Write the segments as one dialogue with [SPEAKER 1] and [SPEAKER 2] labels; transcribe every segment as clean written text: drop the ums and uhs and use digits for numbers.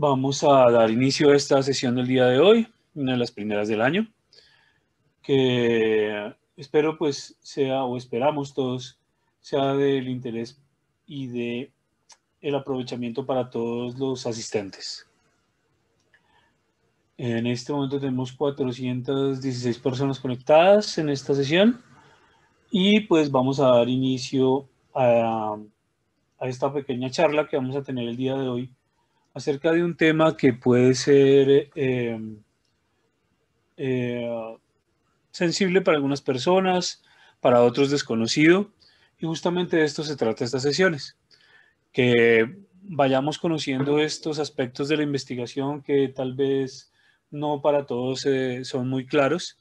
[SPEAKER 1] Vamos a dar inicio a esta sesión del día de hoy, una de las primeras del año, que espero pues sea, o esperamos todos, sea del interés y de el aprovechamiento para todos los asistentes. En este momento tenemos 416 personas conectadas en esta sesión y pues vamos a dar inicio a esta pequeña charla que vamos a tener el día de hoy acerca de un tema que puede ser eh, sensible para algunas personas, para otros desconocido, y justamente de esto se trata estas sesiones, que vayamos conociendo estos aspectos de la investigación que tal vez no para todos son muy claros,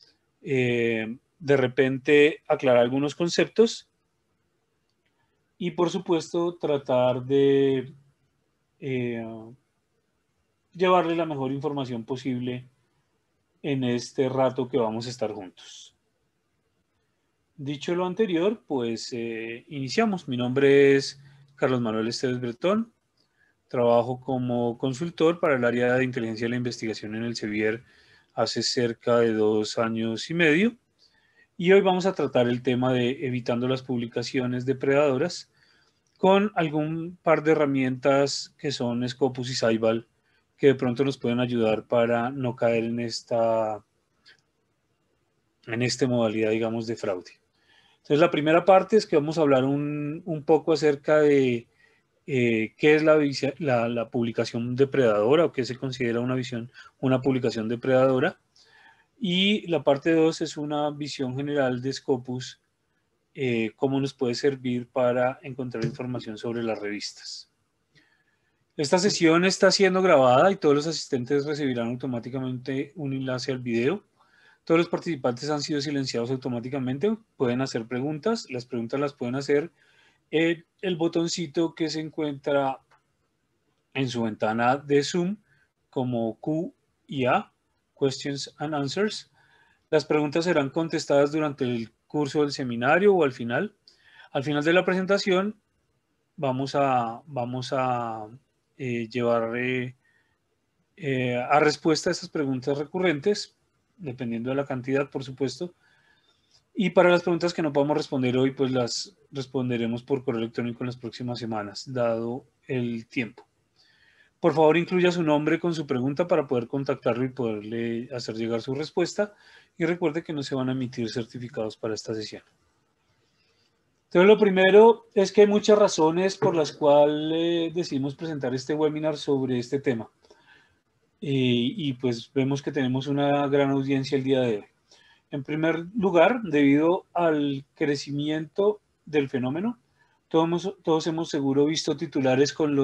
[SPEAKER 1] de repente aclarar algunos conceptos y por supuesto tratar de eh, llevarle la mejor información posible en este rato que vamos a estar juntos. Dicho lo anterior, pues iniciamos. Mi nombre es Carlos Manuel Esteves Bretón. Trabajo como consultor para el área de inteligencia de la investigación en el CEBIER hace cerca de 2 años y medio. Y hoy vamos a tratar el tema de evitando las publicaciones depredadoras con algún par de herramientas que son Scopus y Ceibal que de pronto nos pueden ayudar para no caer en esta modalidad, digamos, de fraude. Entonces, la primera parte es que vamos a hablar un poco acerca de qué es la publicación depredadora o qué se considera una publicación depredadora. Y la parte 2 es una visión general de Scopus, cómo nos puede servir para encontrar información sobre las revistas. Esta sesión está siendo grabada y todos los asistentes recibirán automáticamente un enlace al video. Todos los participantes han sido silenciados automáticamente. Pueden hacer preguntas. Las preguntas las pueden hacer en el botoncito que se encuentra en su ventana de Zoom como Q y A, Questions and Answers. Las preguntas serán contestadas durante el curso del seminario o al final. Al final de la presentación vamos a llevar a respuesta a estas preguntas recurrentes, dependiendo de la cantidad, por supuesto. Y para las preguntas que no podamos responder hoy, pues las responderemos por correo electrónico en las próximas semanas, dado el tiempo. Por favor, incluya su nombre con su pregunta para poder contactarlo y poderle hacer llegar su respuesta. Y recuerde que no se van a emitir certificados para esta sesión. Entonces, lo primero es que hay muchas razones por las cuales decidimos presentar este webinar sobre este tema. Y pues vemos que tenemos una gran audiencia el día de hoy. En primer lugar, debido al crecimiento del fenómeno, todos hemos seguro visto titulares con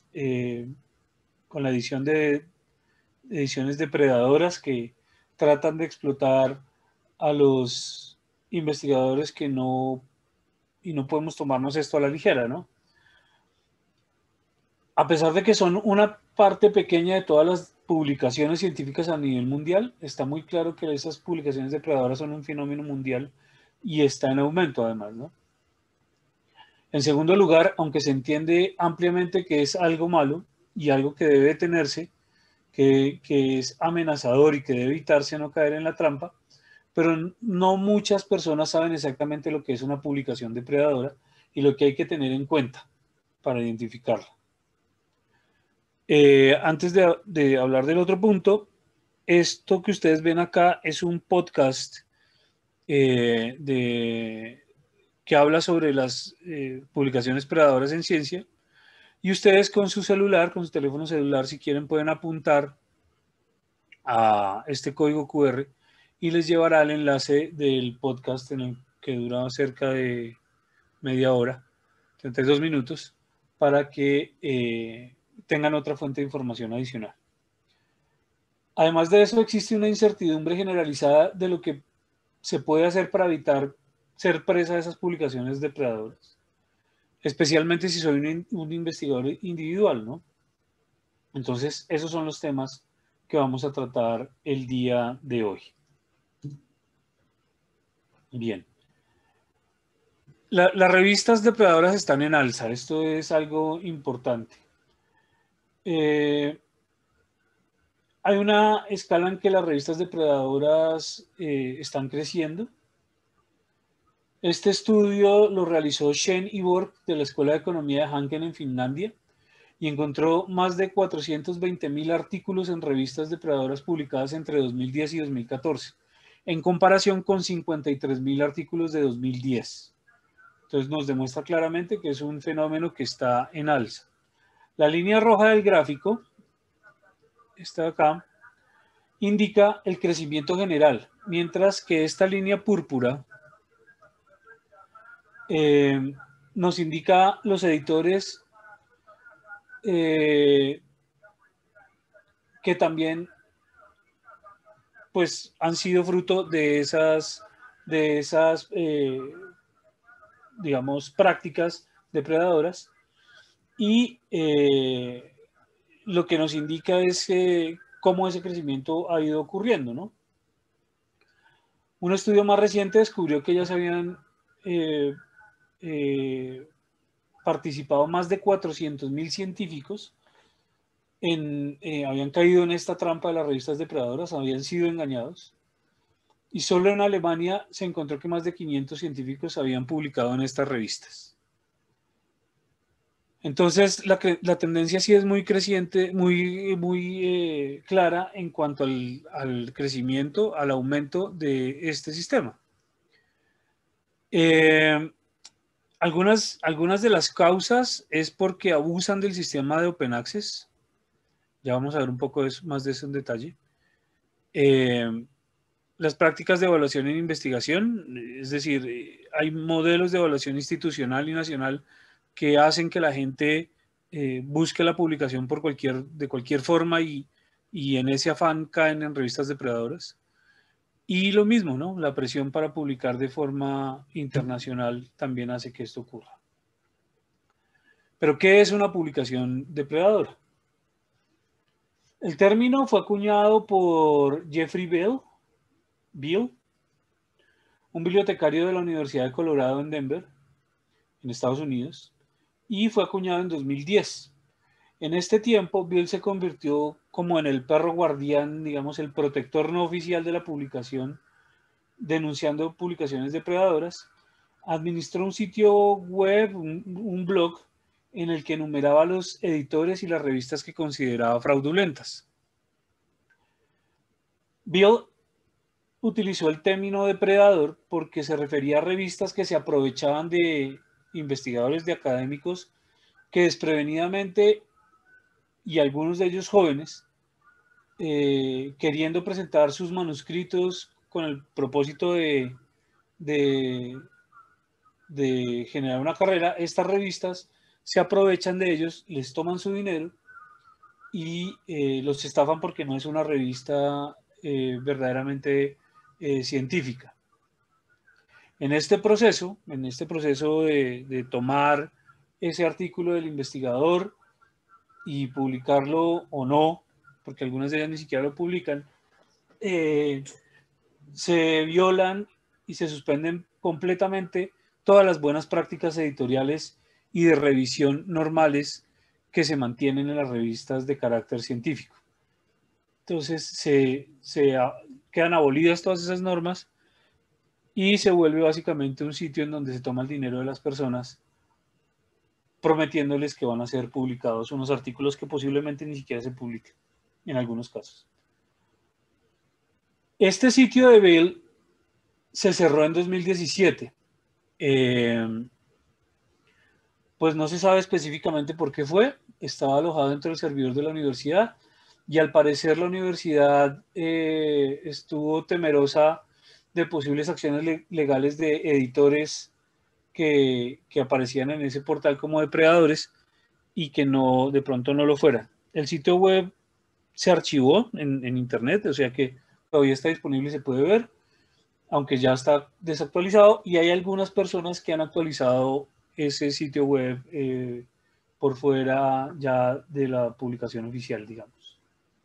[SPEAKER 1] la edición de ediciones depredadoras que tratan de explotar a los investigadores y no podemos tomarnos esto a la ligera, ¿no? A pesar de que son una parte pequeña de todas las publicaciones científicas a nivel mundial, está muy claro que esas publicaciones depredadoras son un fenómeno mundial y está en aumento además, ¿no? En segundo lugar, aunque se entiende ampliamente que es algo malo y algo que debe detenerse, que es amenazador y que debe evitarse no caer en la trampa, pero no muchas personas saben exactamente lo que es una publicación depredadora y lo que hay que tener en cuenta para identificarla. Antes de hablar del otro punto, esto que ustedes ven acá es un podcast que habla sobre las publicaciones predadoras en ciencia y ustedes con su celular, con su teléfono celular, si quieren pueden apuntar a este código QR y les llevará el enlace del podcast en el que dura cerca de media hora, 32 minutos, para que tengan otra fuente de información adicional. Además de eso, existe una incertidumbre generalizada de lo que se puede hacer para evitar ser presa de esas publicaciones depredadoras, especialmente si soy un investigador individual, ¿no? Entonces, esos son los temas que vamos a tratar el día de hoy. Bien. Las revistas depredadoras están en alza, esto es algo importante. Hay una escala en que las revistas depredadoras están creciendo. Este estudio lo realizó Shen y Borg de la Escuela de Economía de Hanken en Finlandia y encontró más de 420.000 artículos en revistas depredadoras publicadas entre 2010 y 2014, en comparación con 53.000 artículos de 2010. Entonces nos demuestra claramente que es un fenómeno que está en alza. La línea roja del gráfico, esta de acá, indica el crecimiento general, mientras que esta línea púrpura nos indica los editores que también pues han sido fruto de esas digamos, prácticas depredadoras y lo que nos indica es cómo ese crecimiento ha ido ocurriendo, ¿no? Un estudio más reciente descubrió que ya se habían participado más de 400.000 científicos habían caído en esta trampa de las revistas depredadoras, habían sido engañados. Y solo en Alemania se encontró que más de 500 científicos habían publicado en estas revistas. Entonces, la tendencia sí es muy creciente, muy clara en cuanto al crecimiento, al aumento de este sistema. Algunas de las causas es porque abusan del sistema de Open Access. Ya vamos a ver un poco más de eso en detalle. Las prácticas de evaluación en investigación, es decir, hay modelos de evaluación institucional y nacional que hacen que la gente busque la publicación de cualquier forma y en ese afán caen en revistas depredadoras. Y lo mismo, ¿no? La presión para publicar de forma internacional también hace que esto ocurra. Pero, ¿qué es una publicación depredadora? El término fue acuñado por Jeffrey Beall, un bibliotecario de la Universidad de Colorado en Denver, en Estados Unidos, y fue acuñado en 2010. En este tiempo, Beall se convirtió como en el perro guardián, digamos, el protector no oficial de la publicación, denunciando publicaciones depredadoras. Administró un sitio web, un blog, en el que enumeraba los editores y las revistas que consideraba fraudulentas. Beall utilizó el término depredador porque se refería a revistas que se aprovechaban de investigadores, de académicos, que desprevenidamente, y algunos de ellos jóvenes, queriendo presentar sus manuscritos con el propósito de generar una carrera, estas revistas se aprovechan de ellos, les toman su dinero y los estafan porque no es una revista verdaderamente científica. En este proceso de tomar ese artículo del investigador y publicarlo o no, porque algunas de ellas ni siquiera lo publican, se violan y se suspenden completamente todas las buenas prácticas editoriales y de revisión normales que se mantienen en las revistas de carácter científico. Entonces quedan abolidas todas esas normas y se vuelve básicamente un sitio en donde se toma el dinero de las personas prometiéndoles que van a ser publicados unos artículos que posiblemente ni siquiera se publiquen en algunos casos. Este sitio de Beall se cerró en 2017. Pues no se sabe específicamente por qué fue. Estaba alojado dentro del servidor de la universidad y al parecer la universidad estuvo temerosa de posibles acciones legales de editores que aparecían en ese portal como depredadores y que no, de pronto no lo fueran. El sitio web se archivó en internet, o sea que todavía está disponible y se puede ver, aunque ya está desactualizado, y hay algunas personas que han actualizado ese sitio web por fuera ya de la publicación oficial, digamos.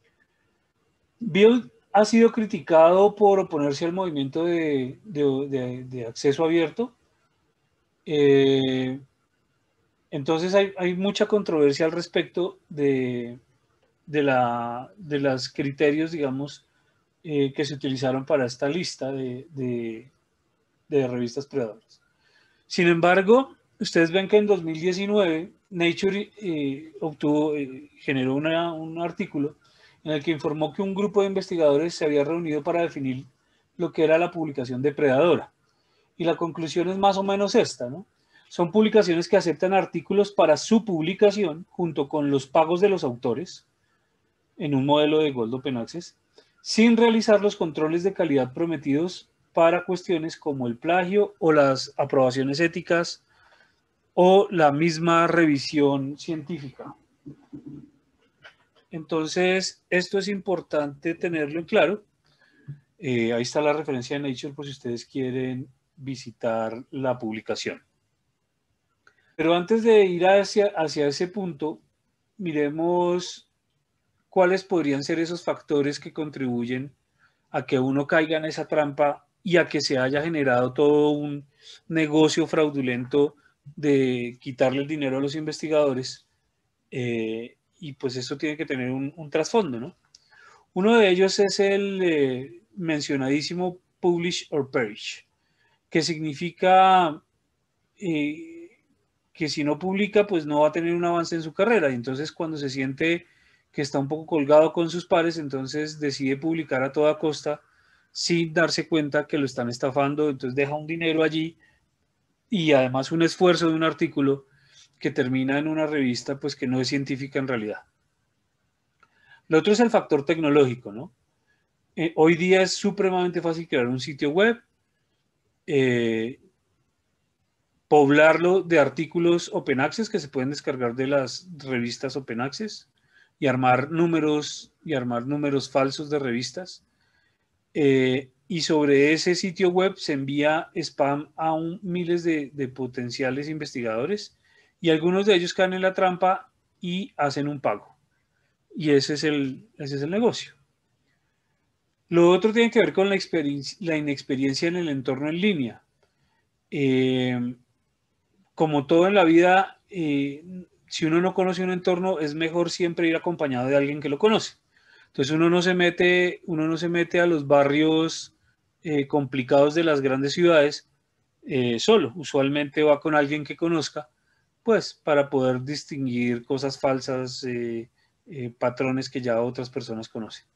[SPEAKER 1] Beall ha sido criticado por oponerse al movimiento de acceso abierto. Entonces hay mucha controversia al respecto de de los criterios, digamos, que se utilizaron para esta lista de revistas predadoras. Sin embargo, ustedes ven que en 2019 Nature generó un artículo en el que informó que un grupo de investigadores se había reunido para definir lo que era la publicación depredadora. Y la conclusión es más o menos esta, ¿no? Son publicaciones que aceptan artículos para su publicación junto con los pagos de los autores en un modelo de Gold Open Access, sin realizar los controles de calidad prometidos para cuestiones como el plagio o las aprobaciones éticas o la misma revisión científica. Entonces, esto es importante tenerlo en claro. Ahí está la referencia de Nature por si ustedes quieren visitar la publicación. Pero antes de ir hacia ese punto, miremos cuáles podrían ser esos factores que contribuyen a que uno caiga en esa trampa y a que se haya generado todo un negocio fraudulento de quitarle el dinero a los investigadores. Y pues eso tiene que tener un trasfondo, ¿no? Uno de ellos es el mencionadísimo publish or perish, que significa que si no publica, pues no va a tener un avance en su carrera. Y entonces cuando se siente que está un poco colgado con sus pares, entonces decide publicar a toda costa sin darse cuenta que lo están estafando, entonces deja un dinero allí y además un esfuerzo de un artículo que termina en una revista pues que no es científica en realidad. Lo otro es el factor tecnológico, ¿no? Hoy día es supremamente fácil crear un sitio web, poblarlo de artículos Open Access que se pueden descargar de las revistas Open Access y armar números falsos de revistas. Y sobre ese sitio web se envía spam a miles de potenciales investigadores y algunos de ellos caen en la trampa y hacen un pago. Y ese es el negocio. Lo otro tiene que ver con la inexperiencia en el entorno en línea. Como todo en la vida, si uno no conoce un entorno, es mejor siempre ir acompañado de alguien que lo conoce. Entonces uno no se mete a los barrios complicados de las grandes ciudades solo. Usualmente va con alguien que conozca, pues para poder distinguir cosas falsas, patrones que ya otras personas conocen.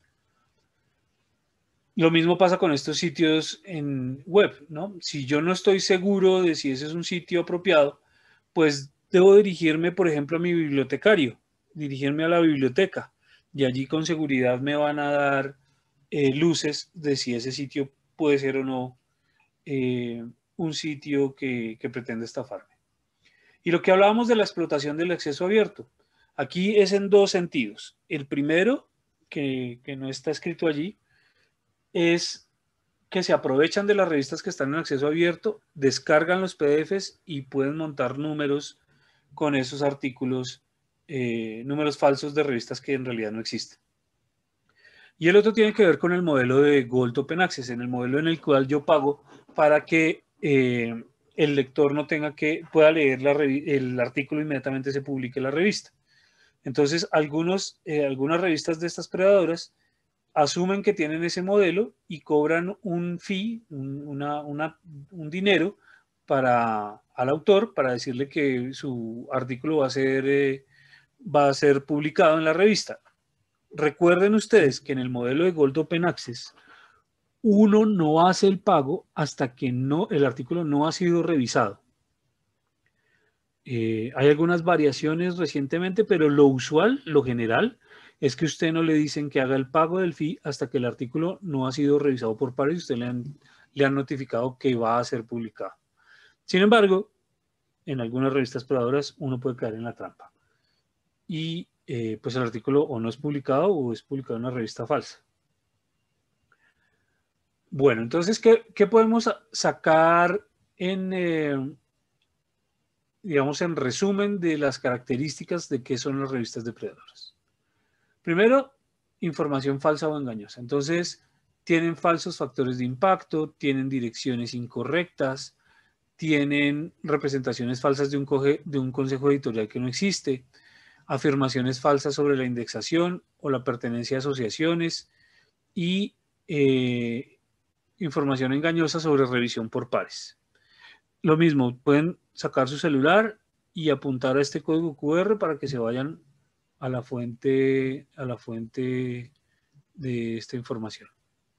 [SPEAKER 1] Lo mismo pasa con estos sitios en web, ¿no? Si yo no estoy seguro de si ese es un sitio apropiado, pues debo dirigirme, por ejemplo, a mi bibliotecario, dirigirme a la biblioteca, y allí con seguridad me van a dar luces de si ese sitio puede ser o no un sitio que pretende estafarme. Y lo que hablábamos de la explotación del acceso abierto, aquí es en dos sentidos. El primero, que no está escrito allí, es que se aprovechan de las revistas que están en acceso abierto, descargan los PDFs y pueden montar números con esos artículos, números falsos de revistas que en realidad no existen. Y el otro tiene que ver con el modelo de Gold Open Access, en el modelo en el cual yo pago para que el lector no tenga pueda leer el artículo inmediatamente se publique en la revista. Entonces, algunas revistas de estas predadoras asumen que tienen ese modelo y cobran un fee, un dinero al autor para decirle que su artículo va a ser publicado en la revista. Recuerden ustedes que en el modelo de Gold Open Access uno no hace el pago hasta que el artículo no ha sido revisado. Hay algunas variaciones recientemente, pero lo usual, lo general, es que usted no le dicen que haga el pago del fee hasta que el artículo no ha sido revisado por pares y usted le han notificado que va a ser publicado. Sin embargo, en algunas revistas predadoras uno puede caer en la trampa. Y pues el artículo o no es publicado o es publicado en una revista falsa. Bueno, entonces, ¿qué podemos sacar digamos, en resumen de las características de qué son las revistas depredadoras? Primero, información falsa o engañosa. Entonces, tienen falsos factores de impacto, tienen direcciones incorrectas, tienen representaciones falsas de un consejo editorial que no existe. afirmaciones falsas sobre la indexación o la pertenencia a asociaciones y información engañosa sobre revisión por pares. Lo mismo, pueden sacar su celular y apuntar a este código QR para que se vayan a la fuente de esta información.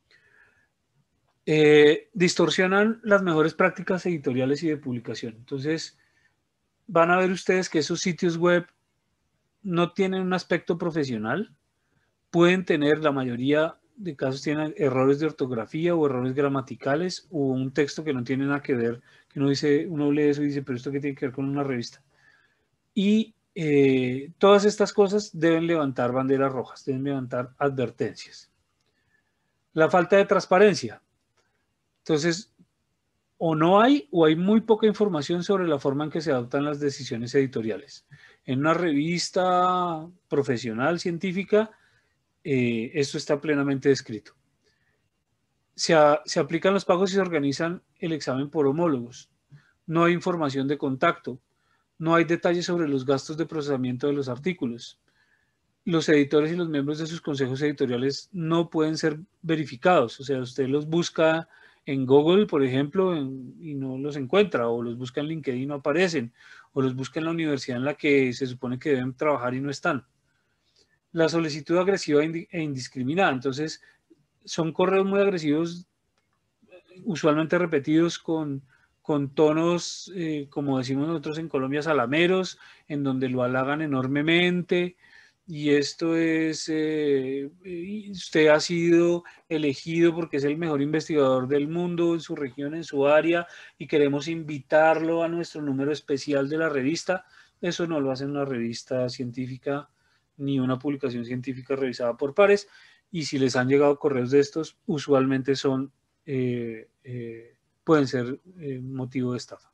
[SPEAKER 1] Distorsionan las mejores prácticas editoriales y de publicación. Entonces, van a ver ustedes que esos sitios web no tienen un aspecto profesional, pueden tener, la mayoría de casos tienen errores de ortografía o errores gramaticales o un texto que no tiene nada que ver, que uno lee eso y dice, pero esto qué tiene que ver con una revista. Y todas estas cosas deben levantar banderas rojas, deben levantar advertencias. La falta de transparencia. Entonces, o no hay o hay muy poca información sobre la forma en que se adoptan las decisiones editoriales. En una revista profesional, científica, esto está plenamente descrito. Se aplican los pagos y se organizan el examen por homólogos. No hay información de contacto. No hay detalles sobre los gastos de procesamiento de los artículos. Los editores y los miembros de sus consejos editoriales no pueden ser verificados. O sea, usted los busca en Google, por ejemplo, y no los encuentra, o los busca en LinkedIn y no aparecen, o los busca en la universidad en la que se supone que deben trabajar y no están. La solicitud agresiva e indiscriminada. Entonces, son correos muy agresivos, usualmente repetidos con tonos, como decimos nosotros en Colombia, salameros, en donde lo halagan enormemente. Y esto es, usted ha sido elegido porque es el mejor investigador del mundo en su región, en su área, y queremos invitarlo a nuestro número especial de la revista. Eso no lo hace una revista científica ni una publicación científica revisada por pares. Y si les han llegado correos de estos, usualmente son pueden ser motivo de estafa.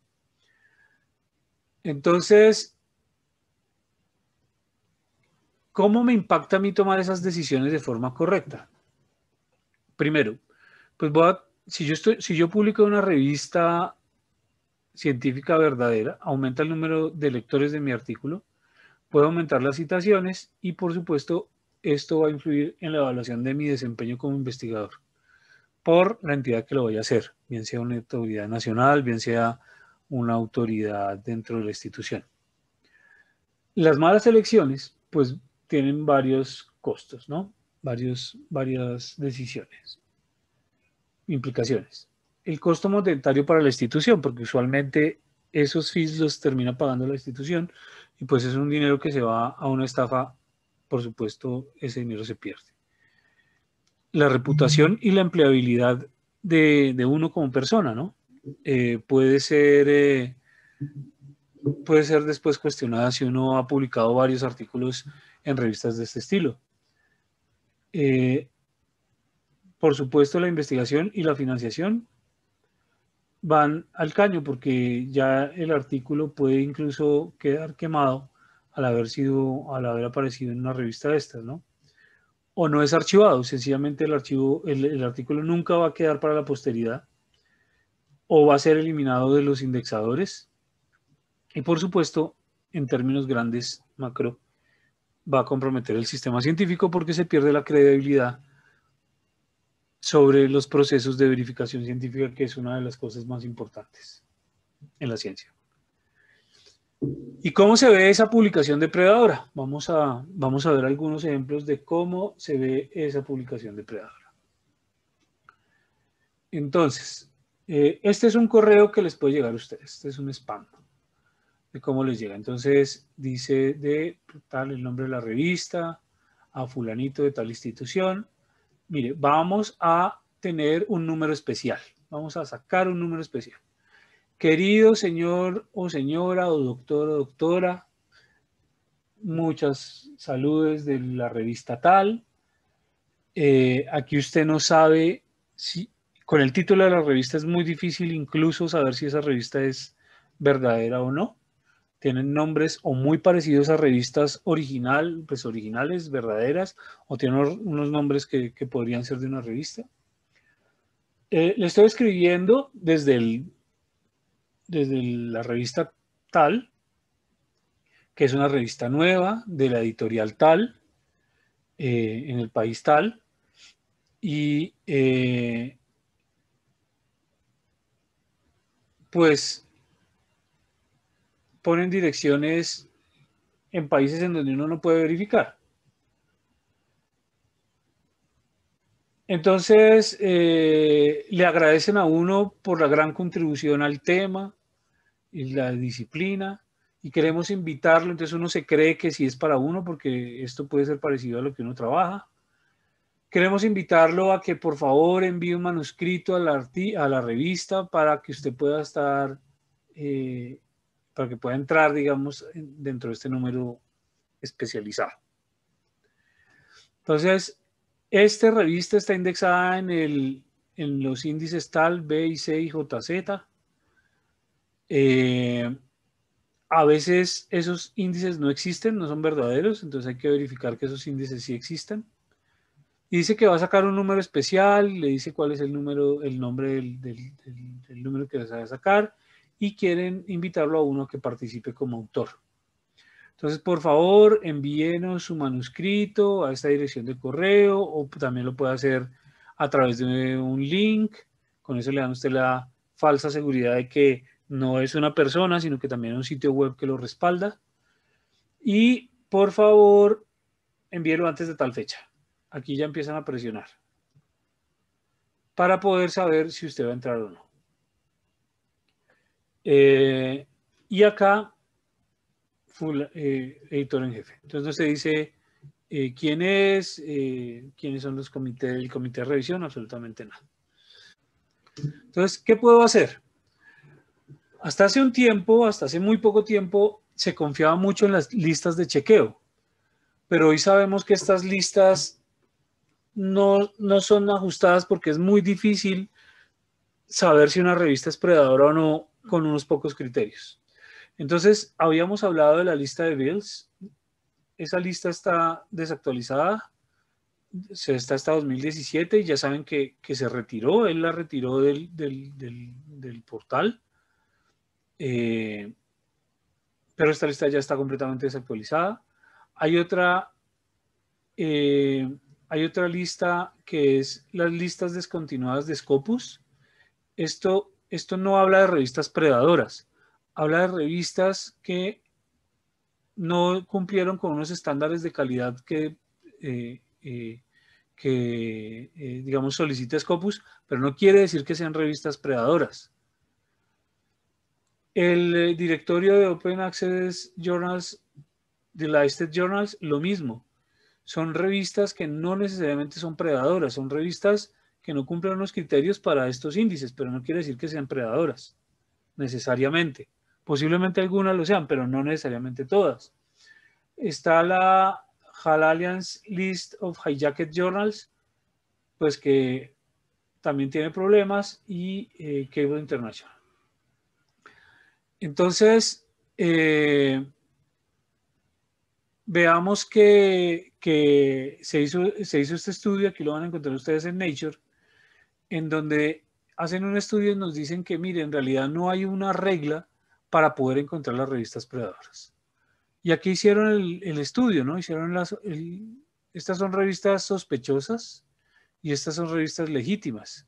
[SPEAKER 1] Entonces, ¿cómo me impacta a mí tomar esas decisiones de forma correcta? Primero, pues si yo publico en una revista científica verdadera, aumenta el número de lectores de mi artículo, puedo aumentar las citaciones y, por supuesto, esto va a influir en la evaluación de mi desempeño como investigador por la entidad que lo vaya a hacer, bien sea una autoridad nacional, bien sea una autoridad dentro de la institución. Las malas elecciones, pues, tienen varios costos, ¿no? Varias decisiones, implicaciones. El costo monetario para la institución, porque usualmente esos fees los termina pagando la institución y pues es un dinero que se va a una estafa, por supuesto, ese dinero se pierde. La reputación y la empleabilidad de uno como persona, ¿no? Puede ser después cuestionada si uno ha publicado varios artículos en revistas de este estilo. Por supuesto, la investigación y la financiación van al caño porque ya el artículo puede incluso quedar quemado al haber aparecido en una revista de estas, ¿no? O no es archivado, sencillamente el artículo nunca va a quedar para la posteridad o va a ser eliminado de los indexadores. Y por supuesto, en términos grandes, macro, va a comprometer el sistema científico porque se pierde la credibilidad sobre los procesos de verificación científica, que es una de las cosas más importantes en la ciencia. ¿Y cómo se ve esa publicación depredadora? Vamos a ver algunos ejemplos de cómo se ve esa publicación depredadora. Entonces, este es un correo que les puede llegar a ustedes. Este es un spam de cómo les llega. Entonces, dice de tal el nombre de la revista, a fulanito de tal institución. Mire, vamos a tener un número especial. Vamos a sacar un número especial. Querido señor o señora o doctor o doctora, muchas saludes de la revista tal. Aquí usted no sabe si, con el título de la revista es muy difícil incluso saber si esa revista es verdadera o no. Tienen nombres o muy parecidos a revistas originales, verdaderas, o tienen unos nombres que podrían ser de una revista. Le estoy escribiendo desde la revista tal, que es una revista nueva de la editorial tal, en el país tal, y pues ponen direcciones en países en donde uno no puede verificar. Entonces, le agradecen a uno por la gran contribución al tema y la disciplina, y queremos invitarlo. Entonces uno se cree que sí es para uno, porque esto puede ser parecido a lo que uno trabaja. Queremos invitarlo a que por favor envíe un manuscrito a la revista para que usted pueda estar, eh, para que pueda entrar, digamos, dentro de este número especializado. Entonces, esta revista está indexada en los índices TAL, B, I, C y JZ. A veces esos índices no existen, no son verdaderos, entonces hay que verificar que esos índices sí existen. Y dice que va a sacar un número especial, le dice cuál es el número, el nombre del número que va a sacar, y quieren invitarlo a uno a que participe como autor. Entonces, por favor, envíenos su manuscrito a esta dirección de correo, o también lo puede hacer a través de un link. Con eso le dan a usted la falsa seguridad de que no es una persona, sino que también es un sitio web que lo respalda. Y por favor, envíelo antes de tal fecha. Aquí ya empiezan a presionar para poder saber si usted va a entrar o no. Y acá, editor en jefe. Entonces usted dice quién es, quiénes son los comités, el comité de revisión, absolutamente nada. Entonces, ¿qué puedo hacer? Hasta hace un tiempo, hasta hace muy poco tiempo, se confiaba mucho en las listas de chequeo, pero hoy sabemos que estas listas no son ajustadas, porque es muy difícil saber si una revista es predadora o no con unos pocos criterios. Entonces, habíamos hablado de la lista de Beals. Esa lista está desactualizada, está hasta 2017, y ya saben que se retiró, él la retiró del portal, eh, pero esta lista ya está completamente desactualizada. Hay otra, eh, hay otra lista que es las listas descontinuadas de Scopus. Esto no habla de revistas predadoras, habla de revistas que no cumplieron con unos estándares de calidad eh, eh, digamos, solicita Scopus, pero no quiere decir que sean revistas predadoras. El directorio de Open Access Journals, de Listed Journals, lo mismo. Son revistas que no necesariamente son predadoras, son revistas que no cumplen unos criterios para estos índices, pero no quiere decir que sean predadoras, necesariamente. Posiblemente algunas lo sean, pero no necesariamente todas. Está la HAL Alliance List of Hijacked Journals, pues que también tiene problemas, y Cable International. Entonces, veamos que se hizo este estudio, aquí lo van a encontrar ustedes en Nature, en donde hacen un estudio y nos dicen que, mire, en realidad no hay una regla para poder encontrar las revistas predadoras. Y aquí hicieron el estudio, ¿no? Hicieron estas son revistas sospechosas y estas son revistas legítimas.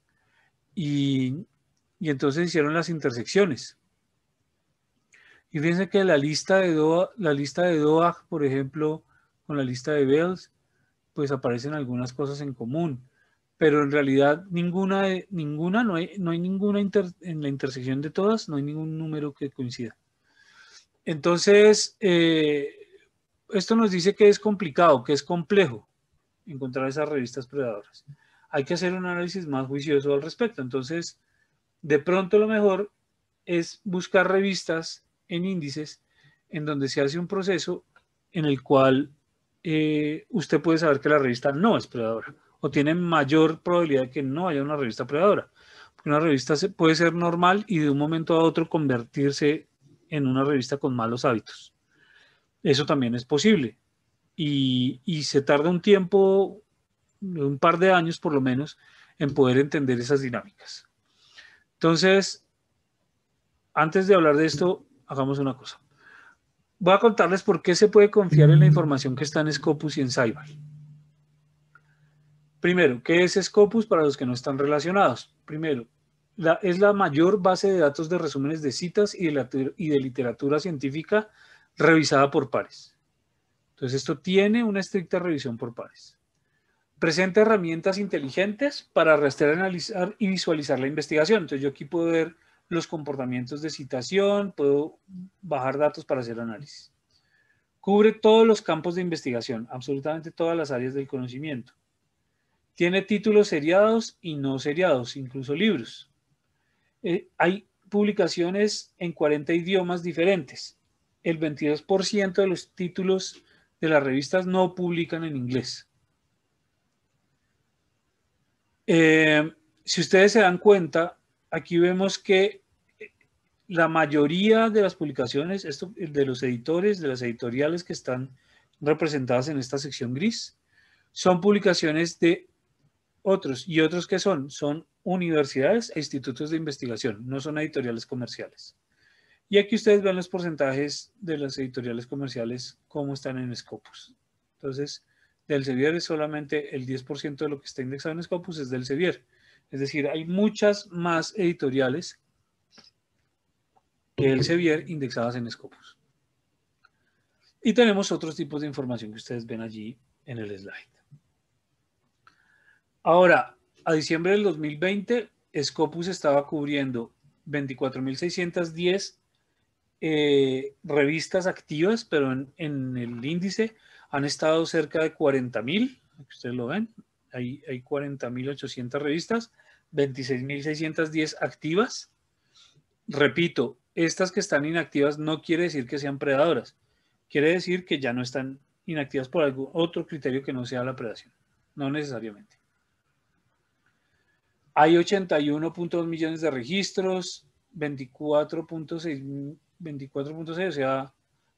[SPEAKER 1] Y entonces hicieron las intersecciones. Y fíjense que la lista de DOAG, por ejemplo, con la lista de Bells, pues aparecen algunas cosas en común. Pero en realidad no hay ninguna en la intersección de todas, no hay ningún número que coincida. Entonces, esto nos dice que es complicado, que es complejo encontrar esas revistas predadoras. Hay que hacer un análisis más juicioso al respecto. Entonces, de pronto lo mejor es buscar revistas en índices en donde se hace un proceso en el cual usted puede saber que la revista no es predadora, o tiene mayor probabilidad de que no haya una revista predadora. Porque una revista puede ser normal y de un momento a otro convertirse en una revista con malos hábitos. Eso también es posible. Y se tarda un tiempo, un par de años por lo menos, en poder entender esas dinámicas. Entonces, antes de hablar de esto, hagamos una cosa. Voy a contarles por qué se puede confiar en la información que está en Scopus y en Saibal. Primero, ¿qué es Scopus para los que no están relacionados? Primero, es la mayor base de datos de resúmenes de citas y de literatura científica revisada por pares. Entonces, esto tiene una estricta revisión por pares. Presenta herramientas inteligentes para rastrear, analizar y visualizar la investigación. Entonces, yo aquí puedo ver los comportamientos de citación, puedo bajar datos para hacer análisis. Cubre todos los campos de investigación, absolutamente todas las áreas del conocimiento. Tiene títulos seriados y no seriados, incluso libros. Hay publicaciones en 40 idiomas diferentes. El 22% de los títulos de las revistas no publican en inglés. Si ustedes se dan cuenta, aquí vemos que la mayoría de las publicaciones, esto, de los editores, de las editoriales que están representadas en esta sección gris, son publicaciones de otros. ¿Y otros qué son? Son universidades e institutos de investigación, no son editoriales comerciales. Y aquí ustedes ven los porcentajes de las editoriales comerciales, cómo están en Scopus. Entonces, del Elsevier es solamente el 10% de lo que está indexado en Scopus es del Elsevier. Es decir, hay muchas más editoriales que el Elsevier indexadas en Scopus. Y tenemos otros tipos de información que ustedes ven allí en el slide. Ahora, a diciembre del 2020, Scopus estaba cubriendo 24.610 revistas activas, pero en el índice han estado cerca de 40.000, ustedes lo ven, hay 40.800 revistas, 26.610 activas. Repito, estas que están inactivas no quiere decir que sean predadoras, quiere decir que ya no están inactivas por algún otro criterio que no sea la predación, no necesariamente. Hay 81.2 millones de registros, 24.6, o sea,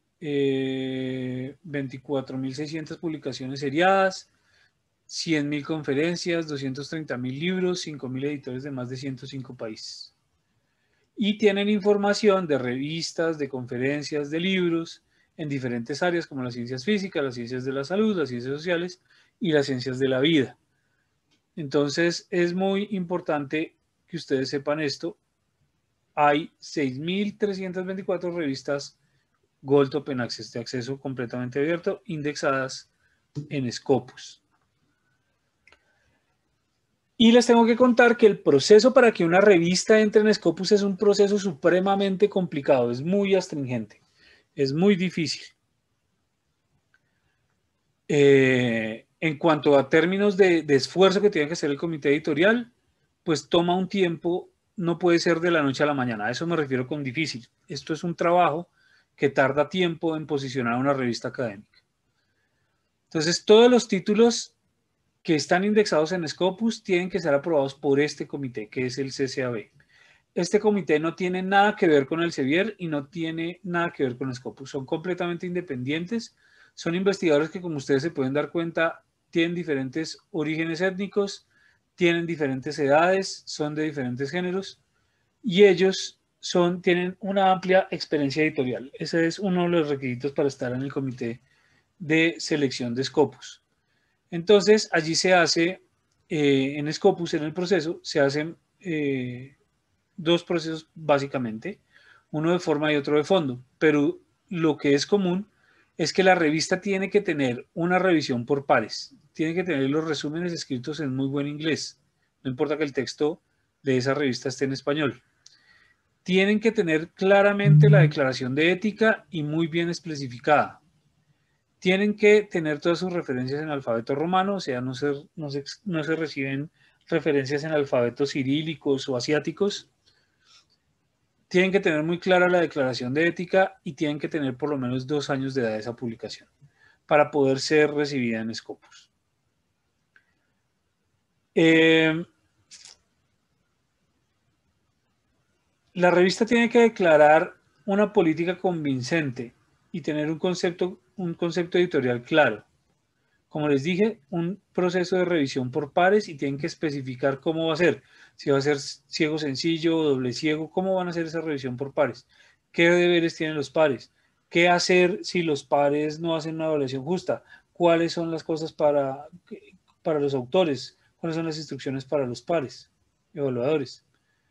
[SPEAKER 1] 24.600 publicaciones seriadas, 100.000 conferencias, 230.000 libros, 5.000 editores de más de 105 países. Y tienen información de revistas, de conferencias, de libros en diferentes áreas como las ciencias físicas, las ciencias de la salud, las ciencias sociales y las ciencias de la vida. Entonces, es muy importante que ustedes sepan esto. Hay 6.324 revistas Gold Open Access de acceso completamente abierto, indexadas en Scopus. Y les tengo que contar que el proceso para que una revista entre en Scopus es un proceso supremamente complicado, es muy astringente, es muy difícil. En cuanto a términos de esfuerzo que tiene que hacer el comité editorial, pues toma un tiempo, no puede ser de la noche a la mañana, a eso me refiero con difícil. Esto es un trabajo que tarda tiempo en posicionar una revista académica. Entonces, todos los títulos que están indexados en Scopus tienen que ser aprobados por este comité, que es el CCAB. Este comité no tiene nada que ver con el Elsevier y no tiene nada que ver con Scopus. Son completamente independientes. Son investigadores que, como ustedes se pueden dar cuenta, tienen diferentes orígenes étnicos, tienen diferentes edades, son de diferentes géneros y ellos tienen una amplia experiencia editorial. Ese es uno de los requisitos para estar en el comité de selección de Scopus. Entonces, allí se hace, en Scopus, en el proceso, se hacen dos procesos básicamente, uno de forma y otro de fondo, pero lo que es común es que la revista tiene que tener una revisión por pares, tiene que tener los resúmenes escritos en muy buen inglés, no importa que el texto de esa revista esté en español. Tienen que tener claramente la declaración de ética y muy bien especificada. Tienen que tener todas sus referencias en alfabeto romano, o sea, no se reciben referencias en alfabetos cirílicos o asiáticos. Tienen que tener muy clara la declaración de ética y tienen que tener por lo menos 2 años de edad de esa publicación para poder ser recibida en Scopus. La revista tiene que declarar una política convincente y tener un concepto editorial claro. Como les dije, un proceso de revisión por pares y tienen que especificar cómo va a ser. Si va a ser ciego sencillo o doble ciego, cómo van a hacer esa revisión por pares. ¿Qué deberes tienen los pares? ¿Qué hacer si los pares no hacen una evaluación justa? ¿Cuáles son las cosas para los autores? ¿Cuáles son las instrucciones para los pares evaluadores?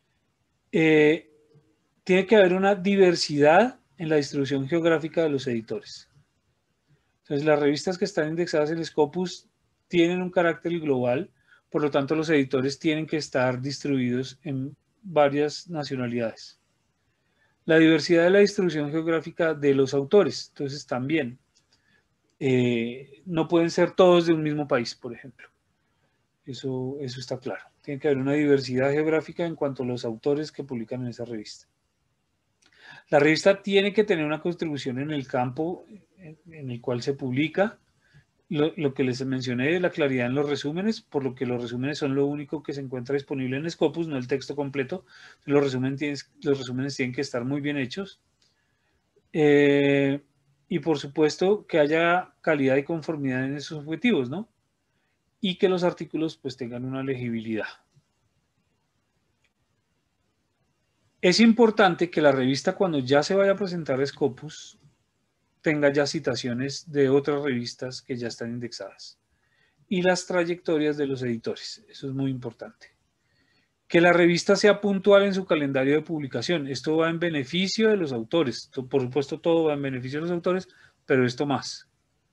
[SPEAKER 1] Tiene que haber una diversidad en la distribución geográfica de los editores. Entonces, las revistas que están indexadas en Scopus tienen un carácter global, por lo tanto, los editores tienen que estar distribuidos en varias nacionalidades. La diversidad de la distribución geográfica de los autores, entonces también no pueden ser todos de un mismo país, por ejemplo. Eso está claro. Tiene que haber una diversidad geográfica en cuanto a los autores que publican en esa revista. La revista tiene que tener una contribución en el campo en el cual se publica. Lo que les mencioné de la claridad en los resúmenes, por lo que los resúmenes son lo único que se encuentra disponible en Scopus, no el texto completo. Los resúmenes tienen que estar muy bien hechos. Y por supuesto que haya calidad y conformidad en esos objetivos, ¿no? Y que los artículos pues tengan una legibilidad. Es importante que la revista, cuando ya se vaya a presentar a Scopus, tenga ya citaciones de otras revistas que ya están indexadas y las trayectorias de los editores. Eso es muy importante. Que la revista sea puntual en su calendario de publicación. Esto va en beneficio de los autores. Por supuesto, todo va en beneficio de los autores, pero esto más.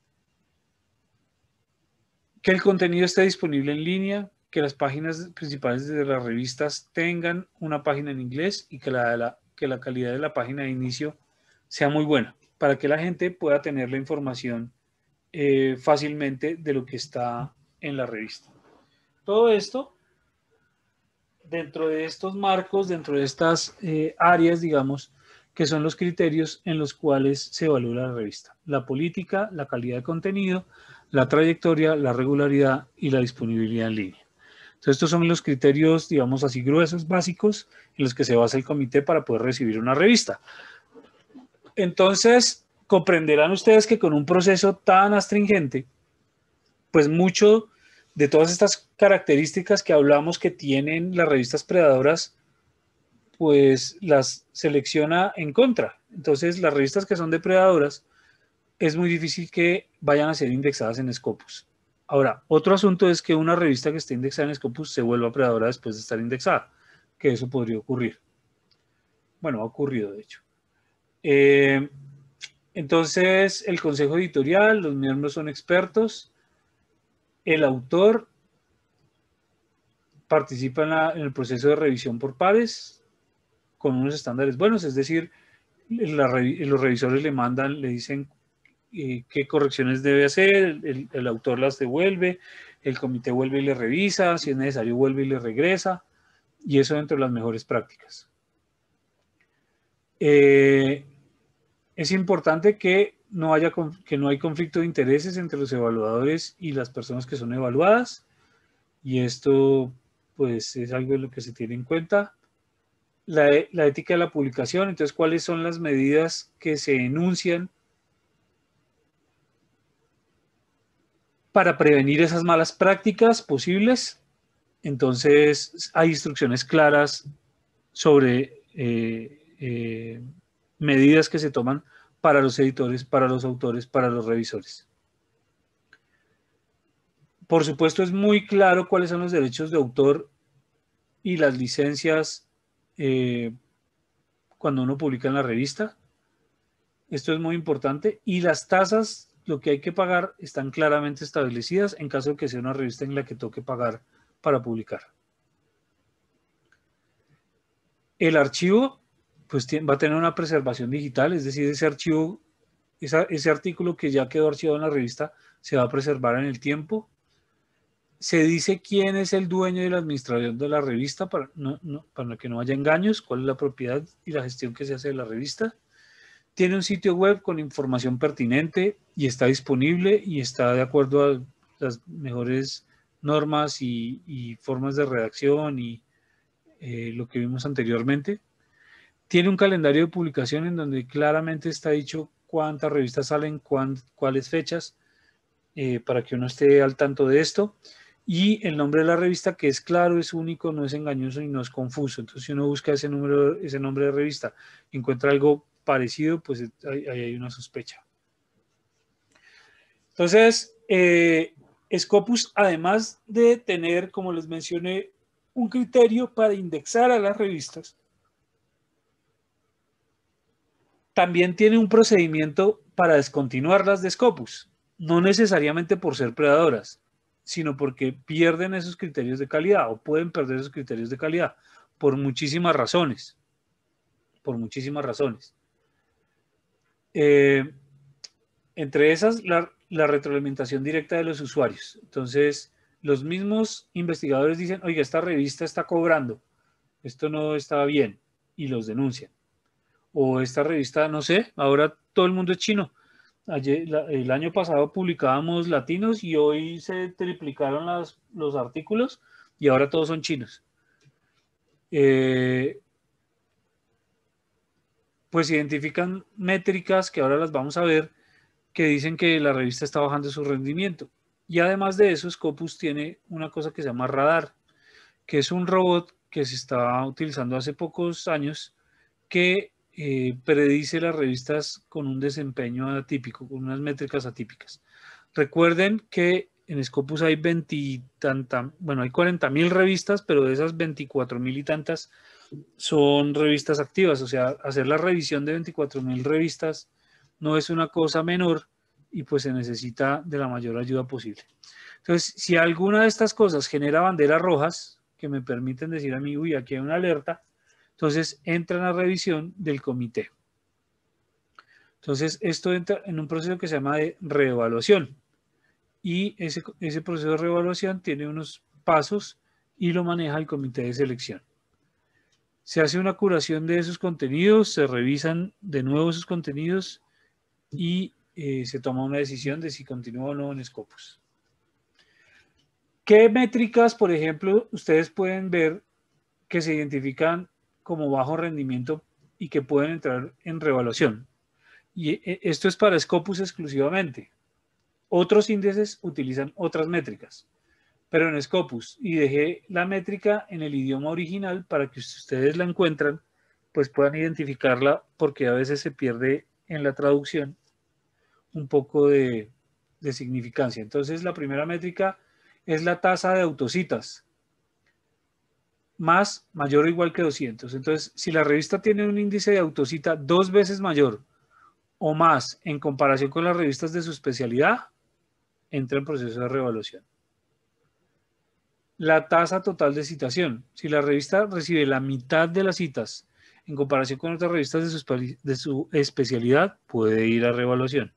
[SPEAKER 1] Que el contenido esté disponible en línea, que las páginas principales de las revistas tengan una página en inglés y que la calidad de la página de inicio sea muy buena, para que la gente pueda tener la información fácilmente de lo que está en la revista. Todo esto, dentro de estos marcos, dentro de estas áreas, digamos, que son los criterios en los cuales se evalúa la revista. La política, la calidad de contenido, la trayectoria, la regularidad y la disponibilidad en línea. Entonces, estos son los criterios, digamos así, gruesos, básicos, en los que se basa el comité para poder recibir una revista. Entonces, comprenderán ustedes que con un proceso tan astringente, pues mucho de todas estas características que hablamos que tienen las revistas predadoras, pues las selecciona en contra. Entonces, las revistas que son depredadoras, es muy difícil que vayan a ser indexadas en Scopus. Ahora, otro asunto es que una revista que esté indexada en Scopus se vuelva predadora después de estar indexada, que eso podría ocurrir. Bueno, ha ocurrido, de hecho. Entonces, el consejo editorial, los miembros son expertos, el autor participa en el proceso de revisión por pares con unos estándares buenos, es decir, los revisores le dicen qué correcciones debe hacer, el autor las devuelve, el comité vuelve y le revisa, si es necesario vuelve y le regresa, y eso dentro de las mejores prácticas. Es importante que no hay conflicto de intereses entre los evaluadores y las personas que son evaluadas, y esto pues es algo de lo que se tiene en cuenta. La ética de la publicación, entonces, ¿cuáles son las medidas que se enuncian para prevenir esas malas prácticas posibles? Entonces, hay instrucciones claras sobre medidas que se toman para los editores, para los autores, para los revisores. Por supuesto, es muy claro cuáles son los derechos de autor y las licencias cuando uno publica en la revista. Esto es muy importante. Y las tasas, lo que hay que pagar, están claramente establecidas en caso de que sea una revista en la que toque pagar para publicar. El archivo pues va a tener una preservación digital, es decir, ese archivo, ese artículo que ya quedó archivado en la revista se va a preservar en el tiempo. Se dice quién es el dueño y la administración de la revista para que no haya engaños, cuál es la propiedad y la gestión que se hace de la revista. Tiene un sitio web con información pertinente y está disponible y está de acuerdo a las mejores normas y formas de redacción y lo que vimos anteriormente. Tiene un calendario de publicación en donde claramente está dicho cuántas revistas salen, cuáles fechas, para que uno esté al tanto de esto. Y el nombre de la revista, que es claro, es único, no es engañoso y no es confuso. Entonces, si uno busca ese nombre de revista, encuentra algo parecido, pues ahí hay una sospecha. Entonces, Scopus, además de tener, como les mencioné, un criterio para indexar a las revistas, también tiene un procedimiento para descontinuarlas de Scopus, no necesariamente por ser predadoras, sino porque pierden esos criterios de calidad o pueden perder esos criterios de calidad por muchísimas razones. Por muchísimas razones. Entre esas, la retroalimentación directa de los usuarios. Entonces, los mismos investigadores dicen, oiga, esta revista está cobrando, esto no está bien, y los denuncian. O esta revista, no sé, ahora todo el mundo es chino. El año pasado publicábamos latinos y hoy se triplicaron los artículos y ahora todos son chinos. Pues identifican métricas que ahora las vamos a ver que dicen que la revista está bajando su rendimiento. Y además de eso, Scopus tiene una cosa que se llama Radar, que es un robot que se está utilizando hace pocos años que predice las revistas con un desempeño atípico, con unas métricas atípicas. Recuerden que en Scopus hay hay 40.000 revistas, pero de esas 24.000 y tantas son revistas activas, o sea, hacer la revisión de 24.000 revistas no es una cosa menor y pues se necesita de la mayor ayuda posible. Entonces, si alguna de estas cosas genera banderas rojas que me permiten decir a mí, uy, aquí hay una alerta, entonces entra en la revisión del comité. Entonces, esto entra en un proceso que se llama de reevaluación y ese proceso de reevaluación tiene unos pasos y lo maneja el comité de selección. Se hace una curación de esos contenidos, se revisan de nuevo esos contenidos y se toma una decisión de si continúa o no en Scopus. ¿Qué métricas, por ejemplo, ustedes pueden ver que se identifican como bajo rendimiento y que pueden entrar en reevaluación? Y esto es para Scopus exclusivamente. Otros índices utilizan otras métricas, pero en Scopus, y dejé la métrica en el idioma original para que ustedes la encuentran, pues puedan identificarla porque a veces se pierde en la traducción un poco de significancia. Entonces, la primera métrica es la tasa de autocitas, mayor o igual que 200. Entonces, si la revista tiene un índice de autocita 2 veces mayor o más en comparación con las revistas de su especialidad, entra en proceso de reevaluación. La tasa total de citación. Si la revista recibe la mitad de las citas en comparación con otras revistas de su especialidad, puede ir a reevaluación.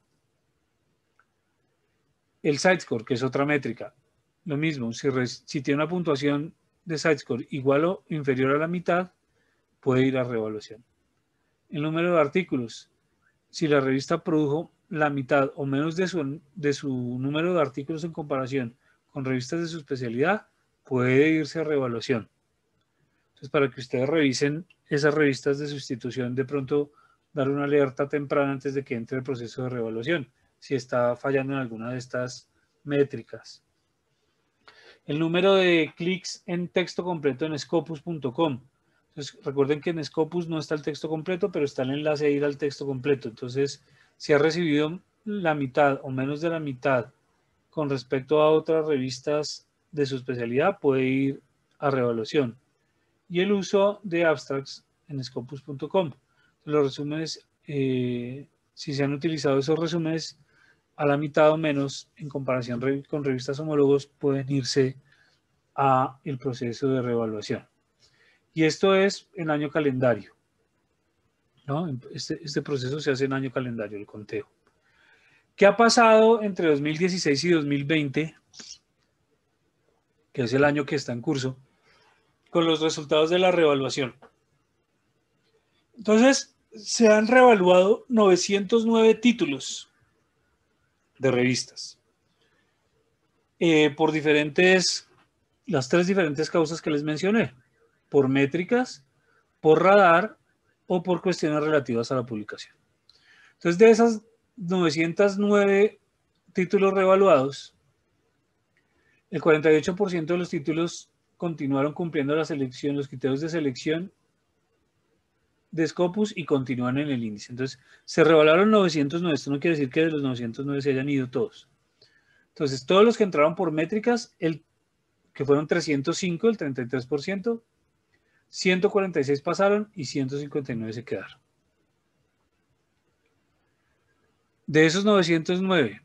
[SPEAKER 1] El Sitescore, que es otra métrica. Lo mismo, si tiene una puntuación de Sitescore igual o inferior a la mitad, puede ir a reevaluación. El número de artículos. Si la revista produjo la mitad o menos de su número de artículos en comparación con revistas de su especialidad, puede irse a reevaluación. Entonces, para que ustedes revisen esas revistas de sustitución, de pronto dar una alerta temprana antes de que entre el proceso de reevaluación, si está fallando en alguna de estas métricas. El número de clics en texto completo en scopus.com. Entonces, recuerden que en Scopus no está el texto completo, pero está el enlace a ir al texto completo. Entonces, si ha recibido la mitad o menos de la mitad con respecto a otras revistas de su especialidad, puede ir a reevaluación. Y el uso de abstracts en scopus.com. Los resúmenes, si se han utilizado esos resúmenes a la mitad o menos en comparación con revistas homólogos, pueden irse a el proceso de reevaluación. Y esto es en año calendario, ¿no? Este proceso se hace en año calendario, el conteo. ¿Qué ha pasado entre 2016 y 2020, que es el año que está en curso, con los resultados de la reevaluación? Entonces, se han reevaluado 909 títulos de revistas por las 3 diferentes causas que les mencioné, por métricas, por radar o por cuestiones relativas a la publicación. Entonces, de esas 909 títulos reevaluados, el 48% de los títulos continuaron cumpliendo los criterios de selección de Scopus y continúan en el índice. Entonces, se revalaron 909. Esto no quiere decir que de los 909 se hayan ido todos. Entonces, todos los que entraron por métricas, que fueron 305, el 33%, 146 pasaron y 159 se quedaron. De esos 909,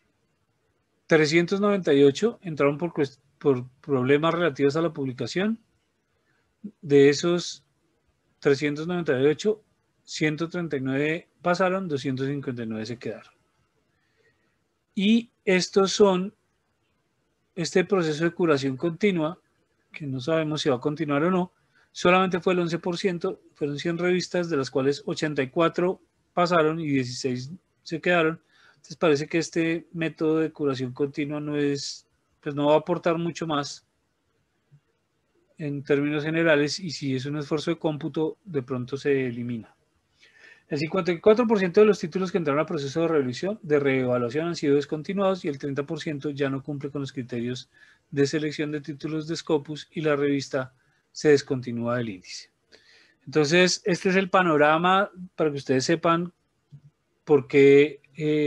[SPEAKER 1] 398 entraron por problemas relativos a la publicación. De esos 398, 139 pasaron, 259 se quedaron. Y este proceso de curación continua, que no sabemos si va a continuar o no, solamente fue el 11%, fueron 100 revistas, de las cuales 84 pasaron y 16 se quedaron. Entonces parece que este método de curación continua pues no va a aportar mucho más en términos generales, y si es un esfuerzo de cómputo, de pronto se elimina. El 54% de los títulos que entraron al proceso de reevaluación han sido descontinuados y el 30% ya no cumple con los criterios de selección de títulos de Scopus y la revista se descontinúa del índice. Entonces, este es el panorama para que ustedes sepan por qué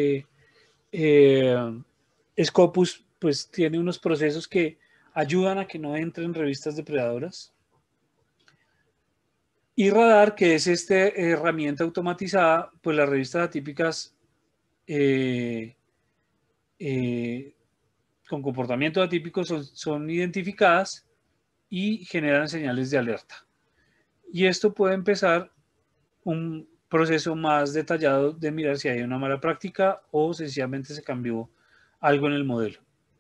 [SPEAKER 1] Scopus pues tiene unos procesos que ayudan a que no entren revistas depredadoras. Y Radar, que es esta herramienta automatizada, pues las revistas atípicas con comportamientos atípicos son identificadas y generan señales de alerta. Y esto puede empezar un proceso más detallado de mirar si hay una mala práctica o sencillamente se cambió algo en el modelo.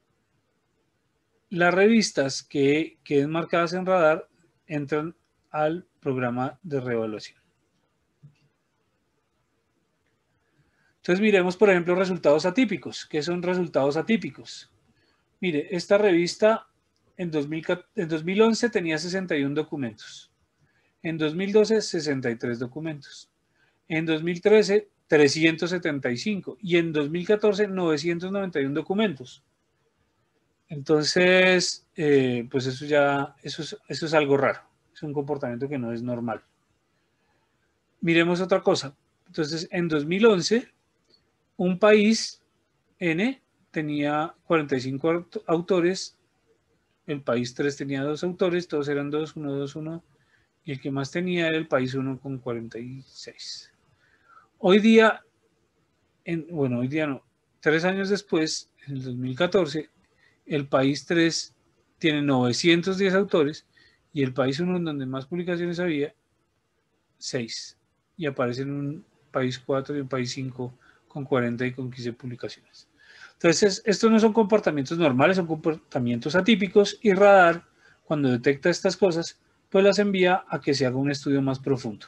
[SPEAKER 1] Las revistas que queden marcadas en Radar entran al programa de reevaluación. Entonces miremos, por ejemplo, resultados atípicos. ¿Qué son resultados atípicos? Mire, esta revista en 2011 tenía 61 documentos. En 2012, 63 documentos. En 2013, 375. Y en 2014, 991 documentos. Entonces, pues eso es algo raro. Es un comportamiento que no es normal. Miremos otra cosa. Entonces, en 2011, un país N tenía 45 autores, el país 3 tenía 2 autores, todos eran 2, 1, 2, 1, y el que más tenía era el país 1 con 46. Hoy día, hoy día no, 3 años después, en el 2014, el país 3 tiene 910 autores y el país 1, en donde más publicaciones había, 6. Y aparece en un país 4 y un país 5 con 40 y con 15 publicaciones. Entonces, estos no son comportamientos normales, son comportamientos atípicos, y Radar, cuando detecta estas cosas, pues las envía a que se haga un estudio más profundo.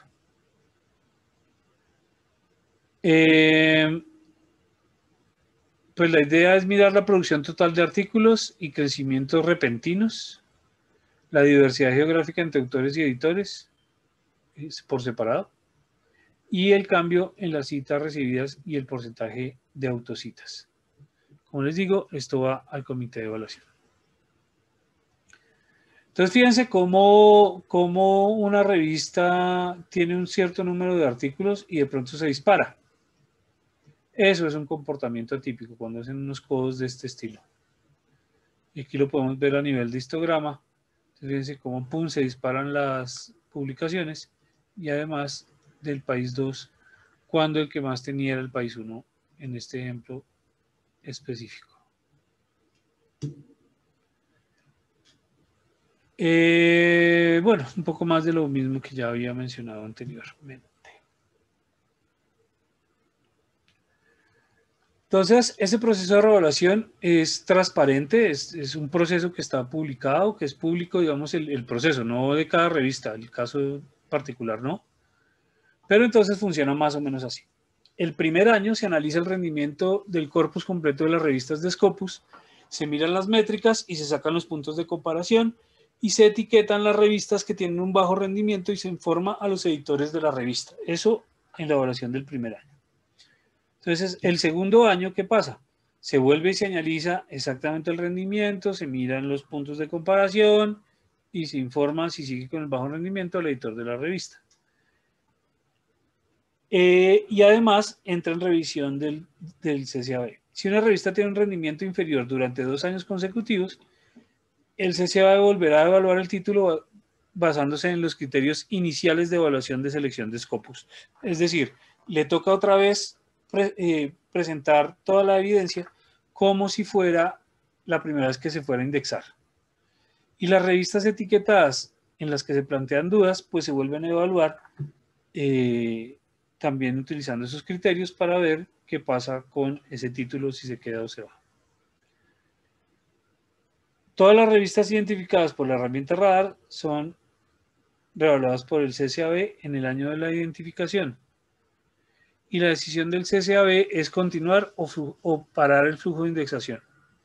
[SPEAKER 1] Pues la idea es mirar la producción total de artículos y crecimientos repentinos, la diversidad geográfica entre autores y editores por separado, y el cambio en las citas recibidas y el porcentaje de autocitas. Como les digo, esto va al comité de evaluación. Entonces, fíjense cómo una revista tiene un cierto número de artículos y de pronto se dispara. Eso es un comportamiento atípico cuando hacen unos codos de este estilo. Y aquí lo podemos ver a nivel de histograma. Entonces, fíjense cómo pum, se disparan las publicaciones, y además del país 2, cuando el que más tenía era el país 1 en este ejemplo específico. Bueno, un poco más de lo mismo que ya había mencionado anteriormente. Entonces, ese proceso de revaluación es transparente, es un proceso que está publicado, que es público, digamos, el proceso, no de cada revista, el caso particular no. Pero entonces funciona más o menos así. El primer año se analiza el rendimiento del corpus completo de las revistas de Scopus, se miran las métricas y se sacan los puntos de comparación y se etiquetan las revistas que tienen un bajo rendimiento y se informa a los editores de la revista. Eso en la evaluación del primer año. Entonces, el segundo año, ¿qué pasa? Se vuelve y se analiza exactamente el rendimiento, se miran los puntos de comparación y se informa si sigue con el bajo rendimiento al editor de la revista. Y además entra en revisión del CCAB. Si una revista tiene un rendimiento inferior durante 2 años consecutivos, el CCAB volverá a evaluar el título basándose en los criterios iniciales de evaluación de selección de Scopus. Es decir, le toca otra vez presentar toda la evidencia como si fuera la primera vez que se fuera a indexar. Y las revistas etiquetadas en las que se plantean dudas, pues se vuelven a evaluar también utilizando esos criterios para ver qué pasa con ese título, si se queda o se va. Todas las revistas identificadas por la herramienta Radar son revaluadas por el CCAB en el año de la identificación. Y la decisión del CCAB es continuar o parar el flujo de indexación.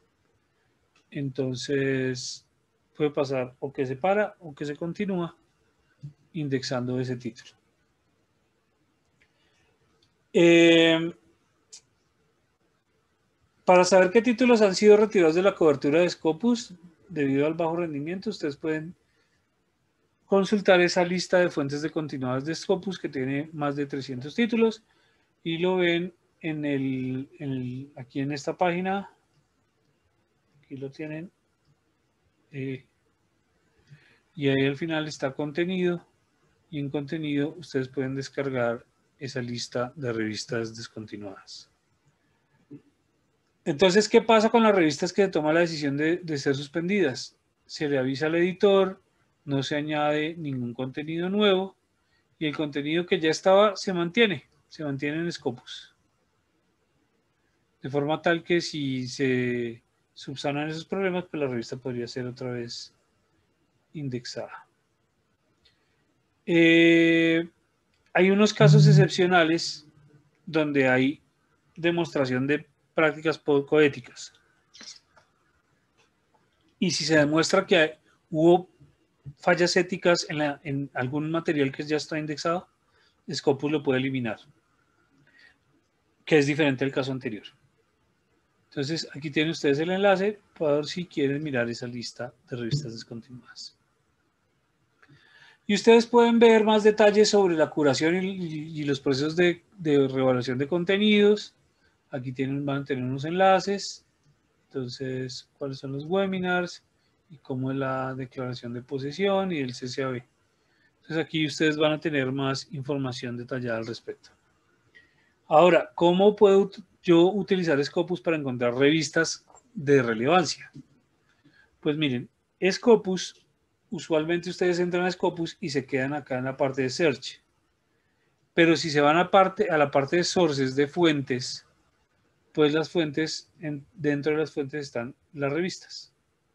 [SPEAKER 1] Entonces, puede pasar o que se para o que se continúa indexando ese título. Para saber qué títulos han sido retirados de la cobertura de Scopus debido al bajo rendimiento, ustedes pueden consultar esa lista de fuentes de continuadas de Scopus que tiene más de 300 títulos y lo ven aquí en esta página. Aquí lo tienen. Y ahí al final está contenido y en contenido ustedes pueden descargar esa lista de revistas descontinuadas. Entonces, ¿qué pasa con las revistas que toma la decisión de ser suspendidas? Se le avisa al editor, no se añade ningún contenido nuevo y el contenido que ya estaba se mantiene en Scopus. De forma tal que si se subsanan esos problemas, pues la revista podría ser otra vez indexada. Hay unos casos excepcionales donde hay demostración de prácticas poco éticas. Y si se demuestra que hubo fallas éticas en algún material que ya está indexado, Scopus lo puede eliminar, que es diferente al caso anterior. Entonces, aquí tienen ustedes el enlace para ver si quieren mirar esa lista de revistas descontinuadas. Y ustedes pueden ver más detalles sobre la curación y los procesos de reevaluación de contenidos. Aquí van a tener unos enlaces. Entonces, cuáles son los webinars y cómo es la declaración de posesión y el CCAB. Entonces, aquí ustedes van a tener más información detallada al respecto. Ahora, ¿cómo puedo yo utilizar Scopus para encontrar revistas de relevancia? Pues miren, Scopus, usualmente ustedes entran a Scopus y se quedan acá en la parte de Search. Pero si se van a la parte de Sources, de fuentes, pues las fuentes, dentro de las fuentes están las revistas.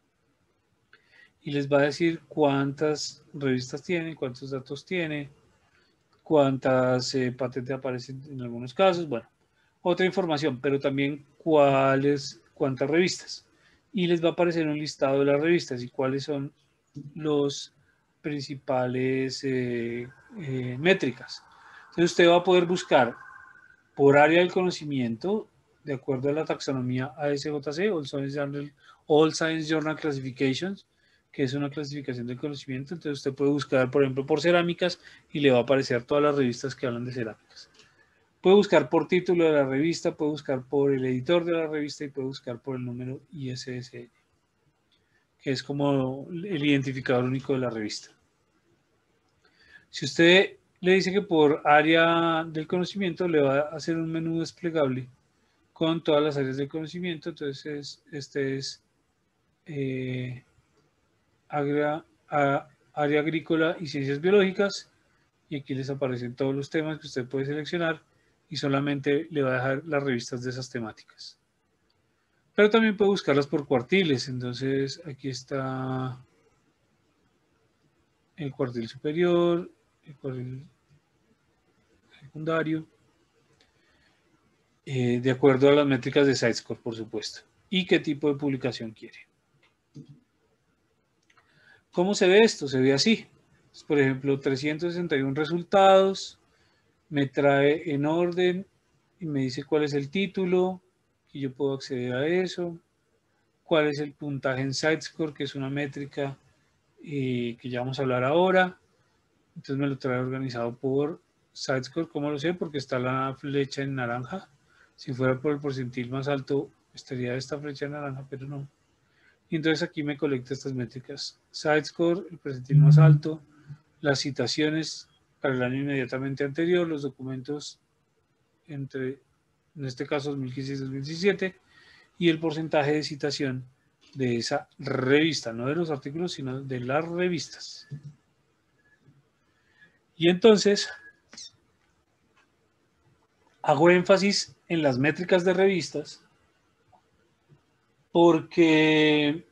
[SPEAKER 1] Y les va a decir cuántas revistas tiene, cuántos datos tiene, cuántas patentes aparecen en algunos casos, bueno, otra información, pero también cuántas revistas. Y les va a aparecer un listado de las revistas y cuáles son los principales métricas. Entonces usted va a poder buscar por área del conocimiento, de acuerdo a la taxonomía ASJC, All Science Journal Classifications, que es una clasificación del conocimiento. Entonces usted puede buscar, por ejemplo, por cerámicas y le va a aparecer todas las revistas que hablan de cerámicas. Puede buscar por título de la revista, puede buscar por el editor de la revista y puede buscar por el número ISSN, que es como el identificador único de la revista. Si usted le dice que por área del conocimiento, le va a hacer un menú desplegable con todas las áreas del conocimiento. Entonces, este es área agrícola y ciencias biológicas. Y aquí les aparecen todos los temas que usted puede seleccionar y solamente le va a dejar las revistas de esas temáticas. Pero también puede buscarlas por cuartiles. Entonces, aquí está el cuartil superior, el cuartil secundario, de acuerdo a las métricas de Sitescore, por supuesto, y qué tipo de publicación quiere. ¿Cómo se ve esto? Se ve así. Por ejemplo, 361 resultados, me trae en orden y me dice cuál es el título, y yo puedo acceder a eso, cuál es el puntaje en Sitescore, que es una métrica que ya vamos a hablar ahora. Entonces me lo trae organizado por Sitescore, ¿cómo lo sé? Porque está la flecha en naranja. Si fuera por el porcentil más alto, estaría esta flecha en naranja, pero no. Y entonces aquí me colecta estas métricas. Sitescore, el percentil más alto, las citaciones para el año inmediatamente anterior, los documentos entre, en este caso, 2015 y 2017, y el porcentaje de citación de esa revista, no de los artículos, sino de las revistas. Y entonces, hago énfasis en las métricas de revistas porque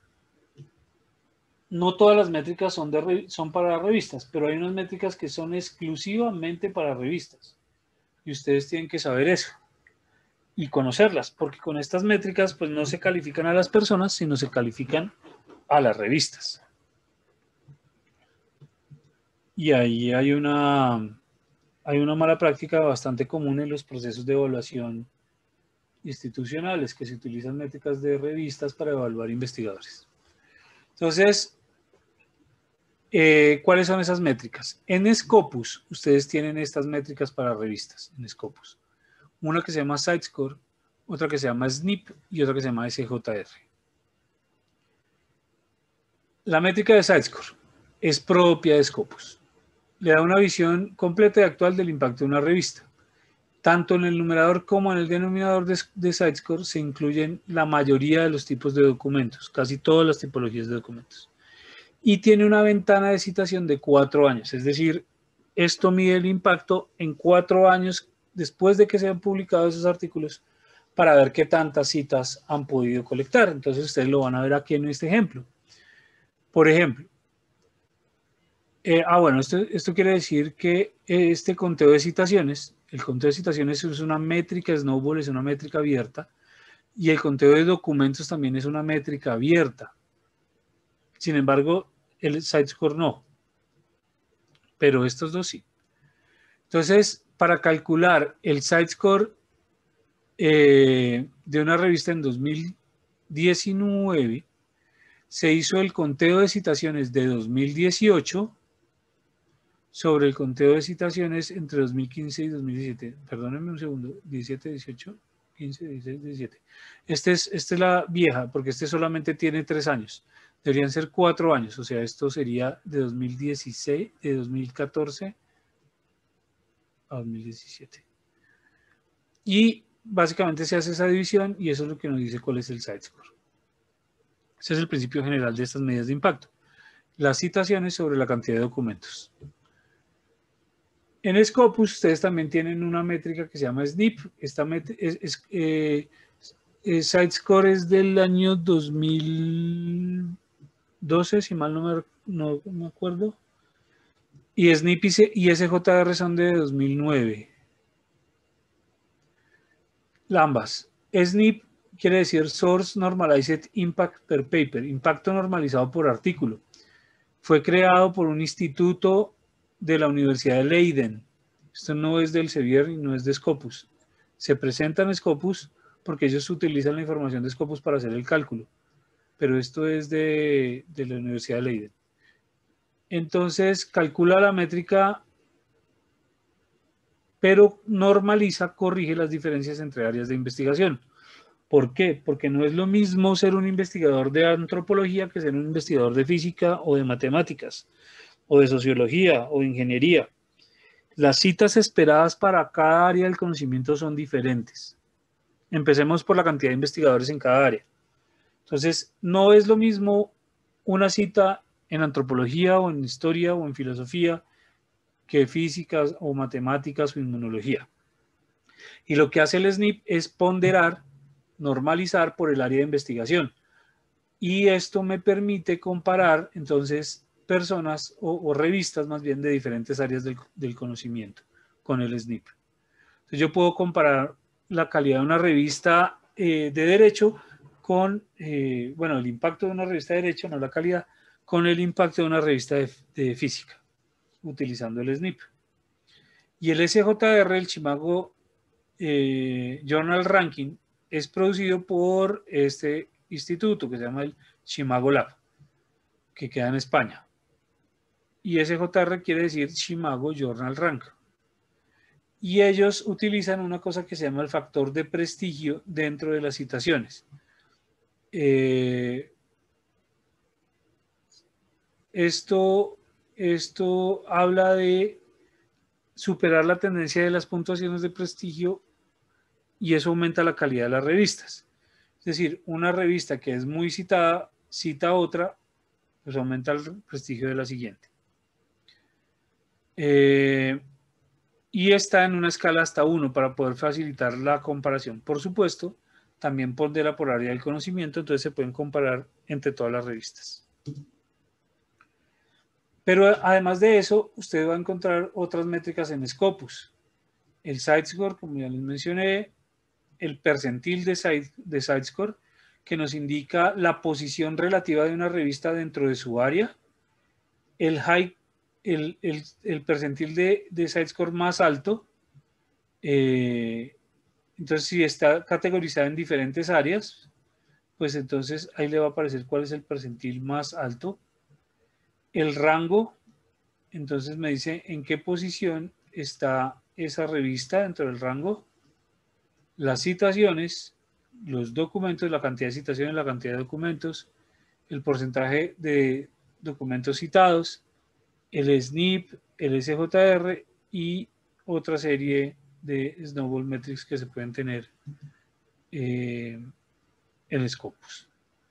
[SPEAKER 1] no todas las métricas son para revistas, pero hay unas métricas que son exclusivamente para revistas. Y ustedes tienen que saber eso y conocerlas, porque con estas métricas pues no se califican a las personas, sino se califican a las revistas. Y ahí hay una mala práctica bastante común en los procesos de evaluación institucionales, que se utilizan métricas de revistas para evaluar investigadores. Entonces, ¿cuáles son esas métricas? En Scopus, ustedes tienen estas métricas para revistas, en Scopus. Una que se llama Sitescore, otra que se llama SNP y otra que se llama SJR. La métrica de Sitescore es propia de Scopus. Le da una visión completa y actual del impacto de una revista. Tanto en el numerador como en el denominador de Sitescore se incluyen la mayoría de los tipos de documentos, casi todas las tipologías de documentos. Y tiene una ventana de citación de 4 años, es decir, esto mide el impacto en 4 años después de que se han publicado esos artículos para ver qué tantas citas han podido colectar. Entonces ustedes lo van a ver aquí en este ejemplo. Por ejemplo, bueno, esto quiere decir que este conteo de citaciones, el conteo de citaciones es una métrica, Snowball es una métrica abierta, y el conteo de documentos también es una métrica abierta. Sin embargo, el Sitescore no, pero estos dos sí. Entonces, para calcular el Sitescore de una revista en 2019, se hizo el conteo de citaciones de 2018 sobre el conteo de citaciones entre 2015 y 2017. Perdónenme un segundo, 17, 18, 15, 16, 17. Esta es la vieja, porque este solamente tiene 3 años. Deberían ser 4 años, o sea, esto sería de 2016, de 2014 a 2017. Y básicamente se hace esa división y eso es lo que nos dice cuál es el Sitescore. Ese es el principio general de estas medidas de impacto. Las citaciones sobre la cantidad de documentos. En Scopus ustedes también tienen una métrica que se llama SNP. Esta Sitescore es del año 2012, si mal no me acuerdo. Y SNP y SJR son de 2009. Ambas. SNP quiere decir Source Normalized Impact per Paper, impacto normalizado por artículo. Fue creado por un instituto de la Universidad de Leiden. Esto no es del Sevier y no es de Scopus. Se presenta en Scopus porque ellos utilizan la información de Scopus para hacer el cálculo, pero esto es de la Universidad de Leiden. Entonces, calcula la métrica, pero normaliza, corrige las diferencias entre áreas de investigación. ¿Por qué? Porque no es lo mismo ser un investigador de antropología que ser un investigador de física o de matemáticas, o de sociología o de ingeniería. Las citas esperadas para cada área del conocimiento son diferentes. Empecemos por la cantidad de investigadores en cada área. Entonces, no es lo mismo una cita en antropología o en historia o en filosofía que físicas o matemáticas o inmunología. Y lo que hace el SNP es ponderar, normalizar por el área de investigación. Y esto me permite comparar, entonces, personas o revistas más bien de diferentes áreas del conocimiento con el SNP. Entonces yo puedo comparar la calidad de una revista de derecho con, bueno, el impacto de una revista de derecho, no la calidad, con el impacto de una revista de física, utilizando el SNP. Y el SJR, el Chimago Journal Ranking, es producido por este instituto que se llama el Chimago Lab, que queda en España. Y SJR quiere decir Chimago Journal Rank. y ellos utilizan una cosa que se llama el factor de prestigio dentro de las citaciones. Esto habla de superar la tendencia de las puntuaciones de prestigio y eso aumenta la calidad de las revistas. Es decir, una revista que es muy citada, cita a otra, pues aumenta el prestigio de la siguiente. Y está en una escala hasta 1 para poder facilitar la comparación. Por supuesto, también pondera por área del conocimiento, entonces se pueden comparar entre todas las revistas. Pero además de eso, usted va a encontrar otras métricas en Scopus. El SiteScore, como ya les mencioné, el percentil de SiteScore, que nos indica la posición relativa de una revista dentro de su área, el percentil de SiteScore más alto, entonces si está categorizada en diferentes áreas, pues entonces ahí le va a aparecer cuál es el percentil más alto, el rango, entonces me dice en qué posición está esa revista dentro del rango, las citaciones, los documentos, la cantidad de citaciones, la cantidad de documentos, el porcentaje de documentos citados, el SNP, el SJR y otra serie de Snowball Metrics que se pueden tener en Scopus.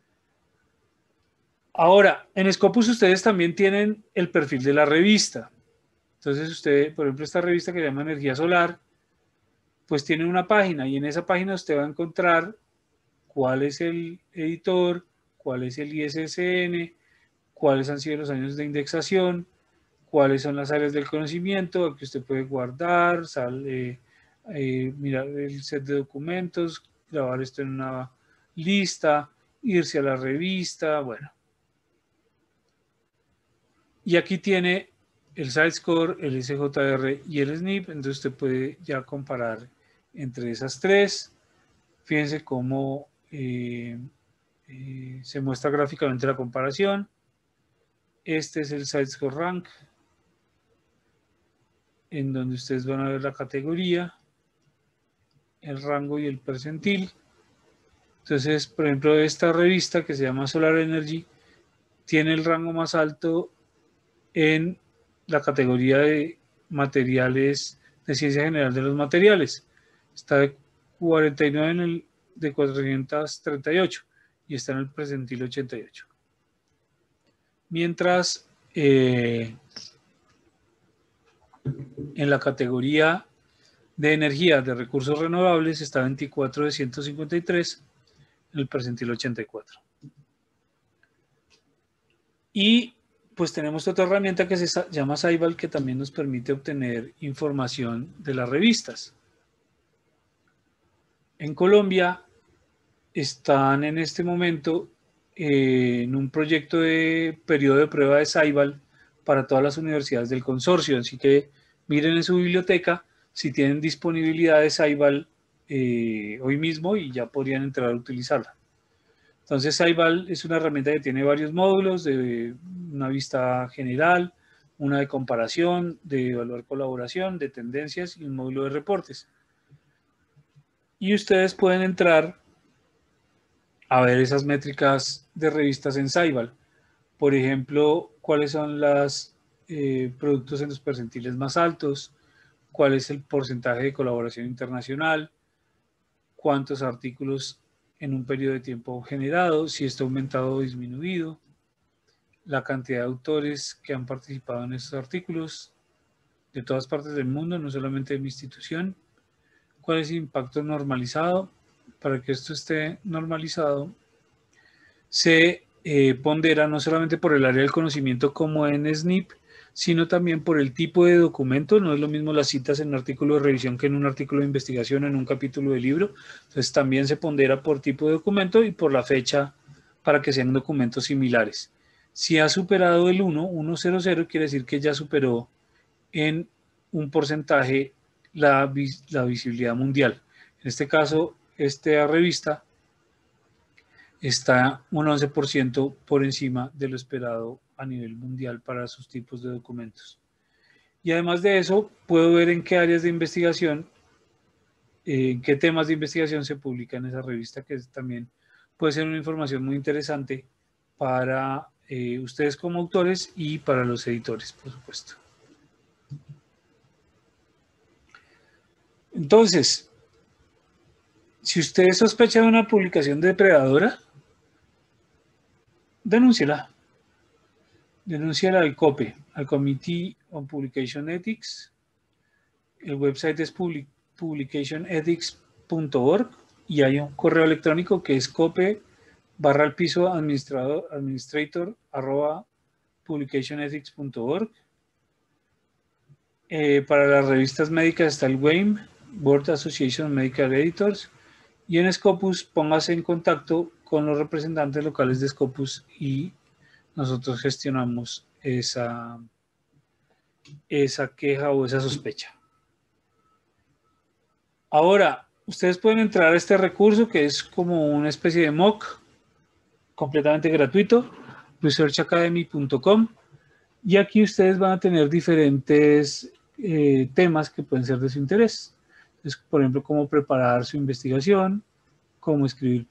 [SPEAKER 1] Ahora, en Scopus ustedes también tienen el perfil de la revista. Entonces usted, por ejemplo, esta revista que se llama Energía Solar, pues tiene una página y en esa página usted va a encontrar cuál es el editor, cuál es el ISSN, cuáles han sido los años de indexación, cuáles son las áreas del conocimiento que usted puede guardar, mirar el set de documentos, grabar esto en una lista, irse a la revista, bueno. Y aquí tiene el SiteScore, el SJR y el SNP, entonces usted puede ya comparar entre esas tres. Fíjense cómo se muestra gráficamente la comparación. Este es el SiteScore Rank, en donde ustedes van a ver la categoría, el rango y el percentil. Entonces, por ejemplo, esta revista que se llama Solar Energy tiene el rango más alto en la categoría de materiales de ciencia general de los materiales. Está de 49 en el de 438 y está en el percentil 88. Mientras en la categoría de energía de recursos renovables está 24 de 153 en el percentil 84. Y pues tenemos otra herramienta que se llama Saibal que también nos permite obtener información de las revistas. En Colombia están en este momento en un proyecto de periodo de prueba de Saibal para todas las universidades del consorcio, así que miren en su biblioteca si tienen disponibilidad de Saibal hoy mismo y ya podrían entrar a utilizarla. Entonces Saibal es una herramienta que tiene varios módulos, de una vista general, una de comparación, de evaluar colaboración, de tendencias y un módulo de reportes. Y ustedes pueden entrar a ver esas métricas de revistas en Saibal. Por ejemplo, cuáles son los productos en los percentiles más altos, cuál es el porcentaje de colaboración internacional, cuántos artículos en un periodo de tiempo generado, si está aumentado o disminuido, la cantidad de autores que han participado en estos artículos de todas partes del mundo, no solamente de mi institución, cuál es el impacto normalizado. Para que esto esté normalizado, se pondera no solamente por el área del conocimiento como en SNP, sino también por el tipo de documento. No es lo mismo las citas en un artículo de revisión que en un artículo de investigación, en un capítulo de libro. Entonces también se pondera por tipo de documento y por la fecha para que sean documentos similares. Si ha superado el 1,00, quiere decir que ya superó en un porcentaje la visibilidad mundial. En este caso, esta revista está un 11% por encima de lo esperado a nivel mundial para sus tipos de documentos. Y además de eso, puedo ver en qué áreas de investigación, en qué temas de investigación se publica en esa revista, que también puede ser una información muy interesante para ustedes como autores y para los editores, por supuesto. Entonces, si usted sospecha de una publicación depredadora, denúnciela. Denúnciala al COPE, al Committee on Publication Ethics. El website es publicationethics.org y hay un correo electrónico que es cope/administrator @publicationethics.org. Para las revistas médicas está el WAME, World Association of Medical Editors, y en Scopus póngase en contacto con los representantes locales de Scopus y nosotros gestionamos esa queja o esa sospecha. Ahora, ustedes pueden entrar a este recurso que es como una especie de mock, completamente gratuito, researchacademy.com, y aquí ustedes van a tener diferentes temas que pueden ser de su interés. Entonces, por ejemplo, cómo preparar su investigación, cómo escribir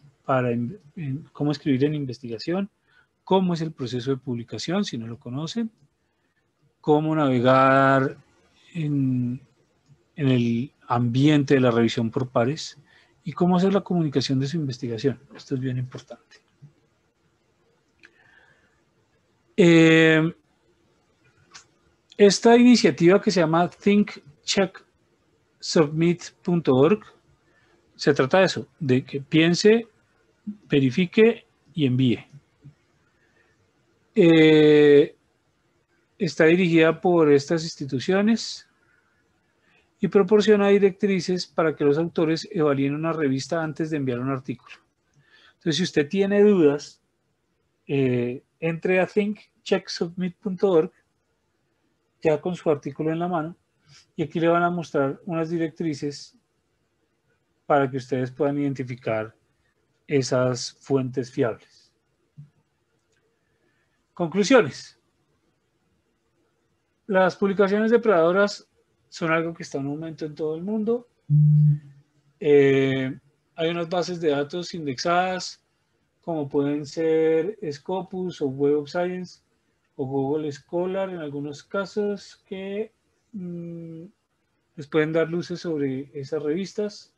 [SPEAKER 1] en investigación, cómo es el proceso de publicación, si no lo conocen, cómo navegar en el ambiente de la revisión por pares y cómo hacer la comunicación de su investigación. Esto es bien importante. Esta iniciativa que se llama thinkchecksubmit.org se trata de eso, de que piense, verifique y envíe. Está dirigida por estas instituciones y proporciona directrices para que los autores evalúen una revista antes de enviar un artículo. Entonces, si usted tiene dudas, entre a thinkchecksubmit.org ya con su artículo en la mano y aquí le van a mostrar unas directrices para que ustedes puedan identificar esas fuentes fiables. Conclusiones. Las publicaciones depredadoras son algo que está en aumento en todo el mundo. Hay unas bases de datos indexadas, como pueden ser Scopus o Web of Science o Google Scholar en algunos casos, que les pueden dar luces sobre esas revistas.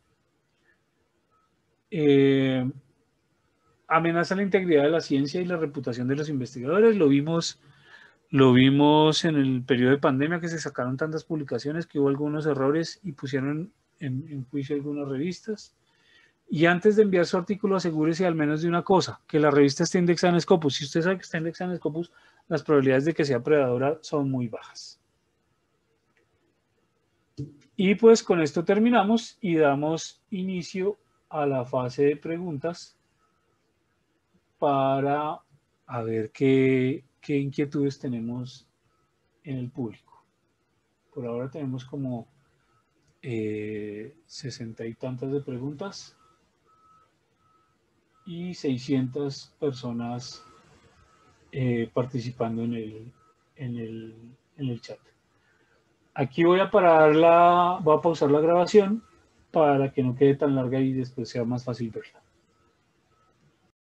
[SPEAKER 1] Amenaza la integridad de la ciencia y la reputación de los investigadores. Lo vimos en el periodo de pandemia, que se sacaron tantas publicaciones que hubo algunos errores y pusieron en juicio algunas revistas. Y antes de enviar su artículo, asegúrese al menos de una cosa, que la revista esté indexada en Scopus. Si usted sabe que está indexada en Scopus, las probabilidades de que sea predadora son muy bajas. Y pues con esto terminamos y damos inicio a la fase de preguntas para a ver qué inquietudes tenemos en el público. Por ahora tenemos como 60 y tantas de preguntas y 600 personas participando en el chat. Aquí voy a pausar la grabación para que no quede tan larga y después sea más fácil verla.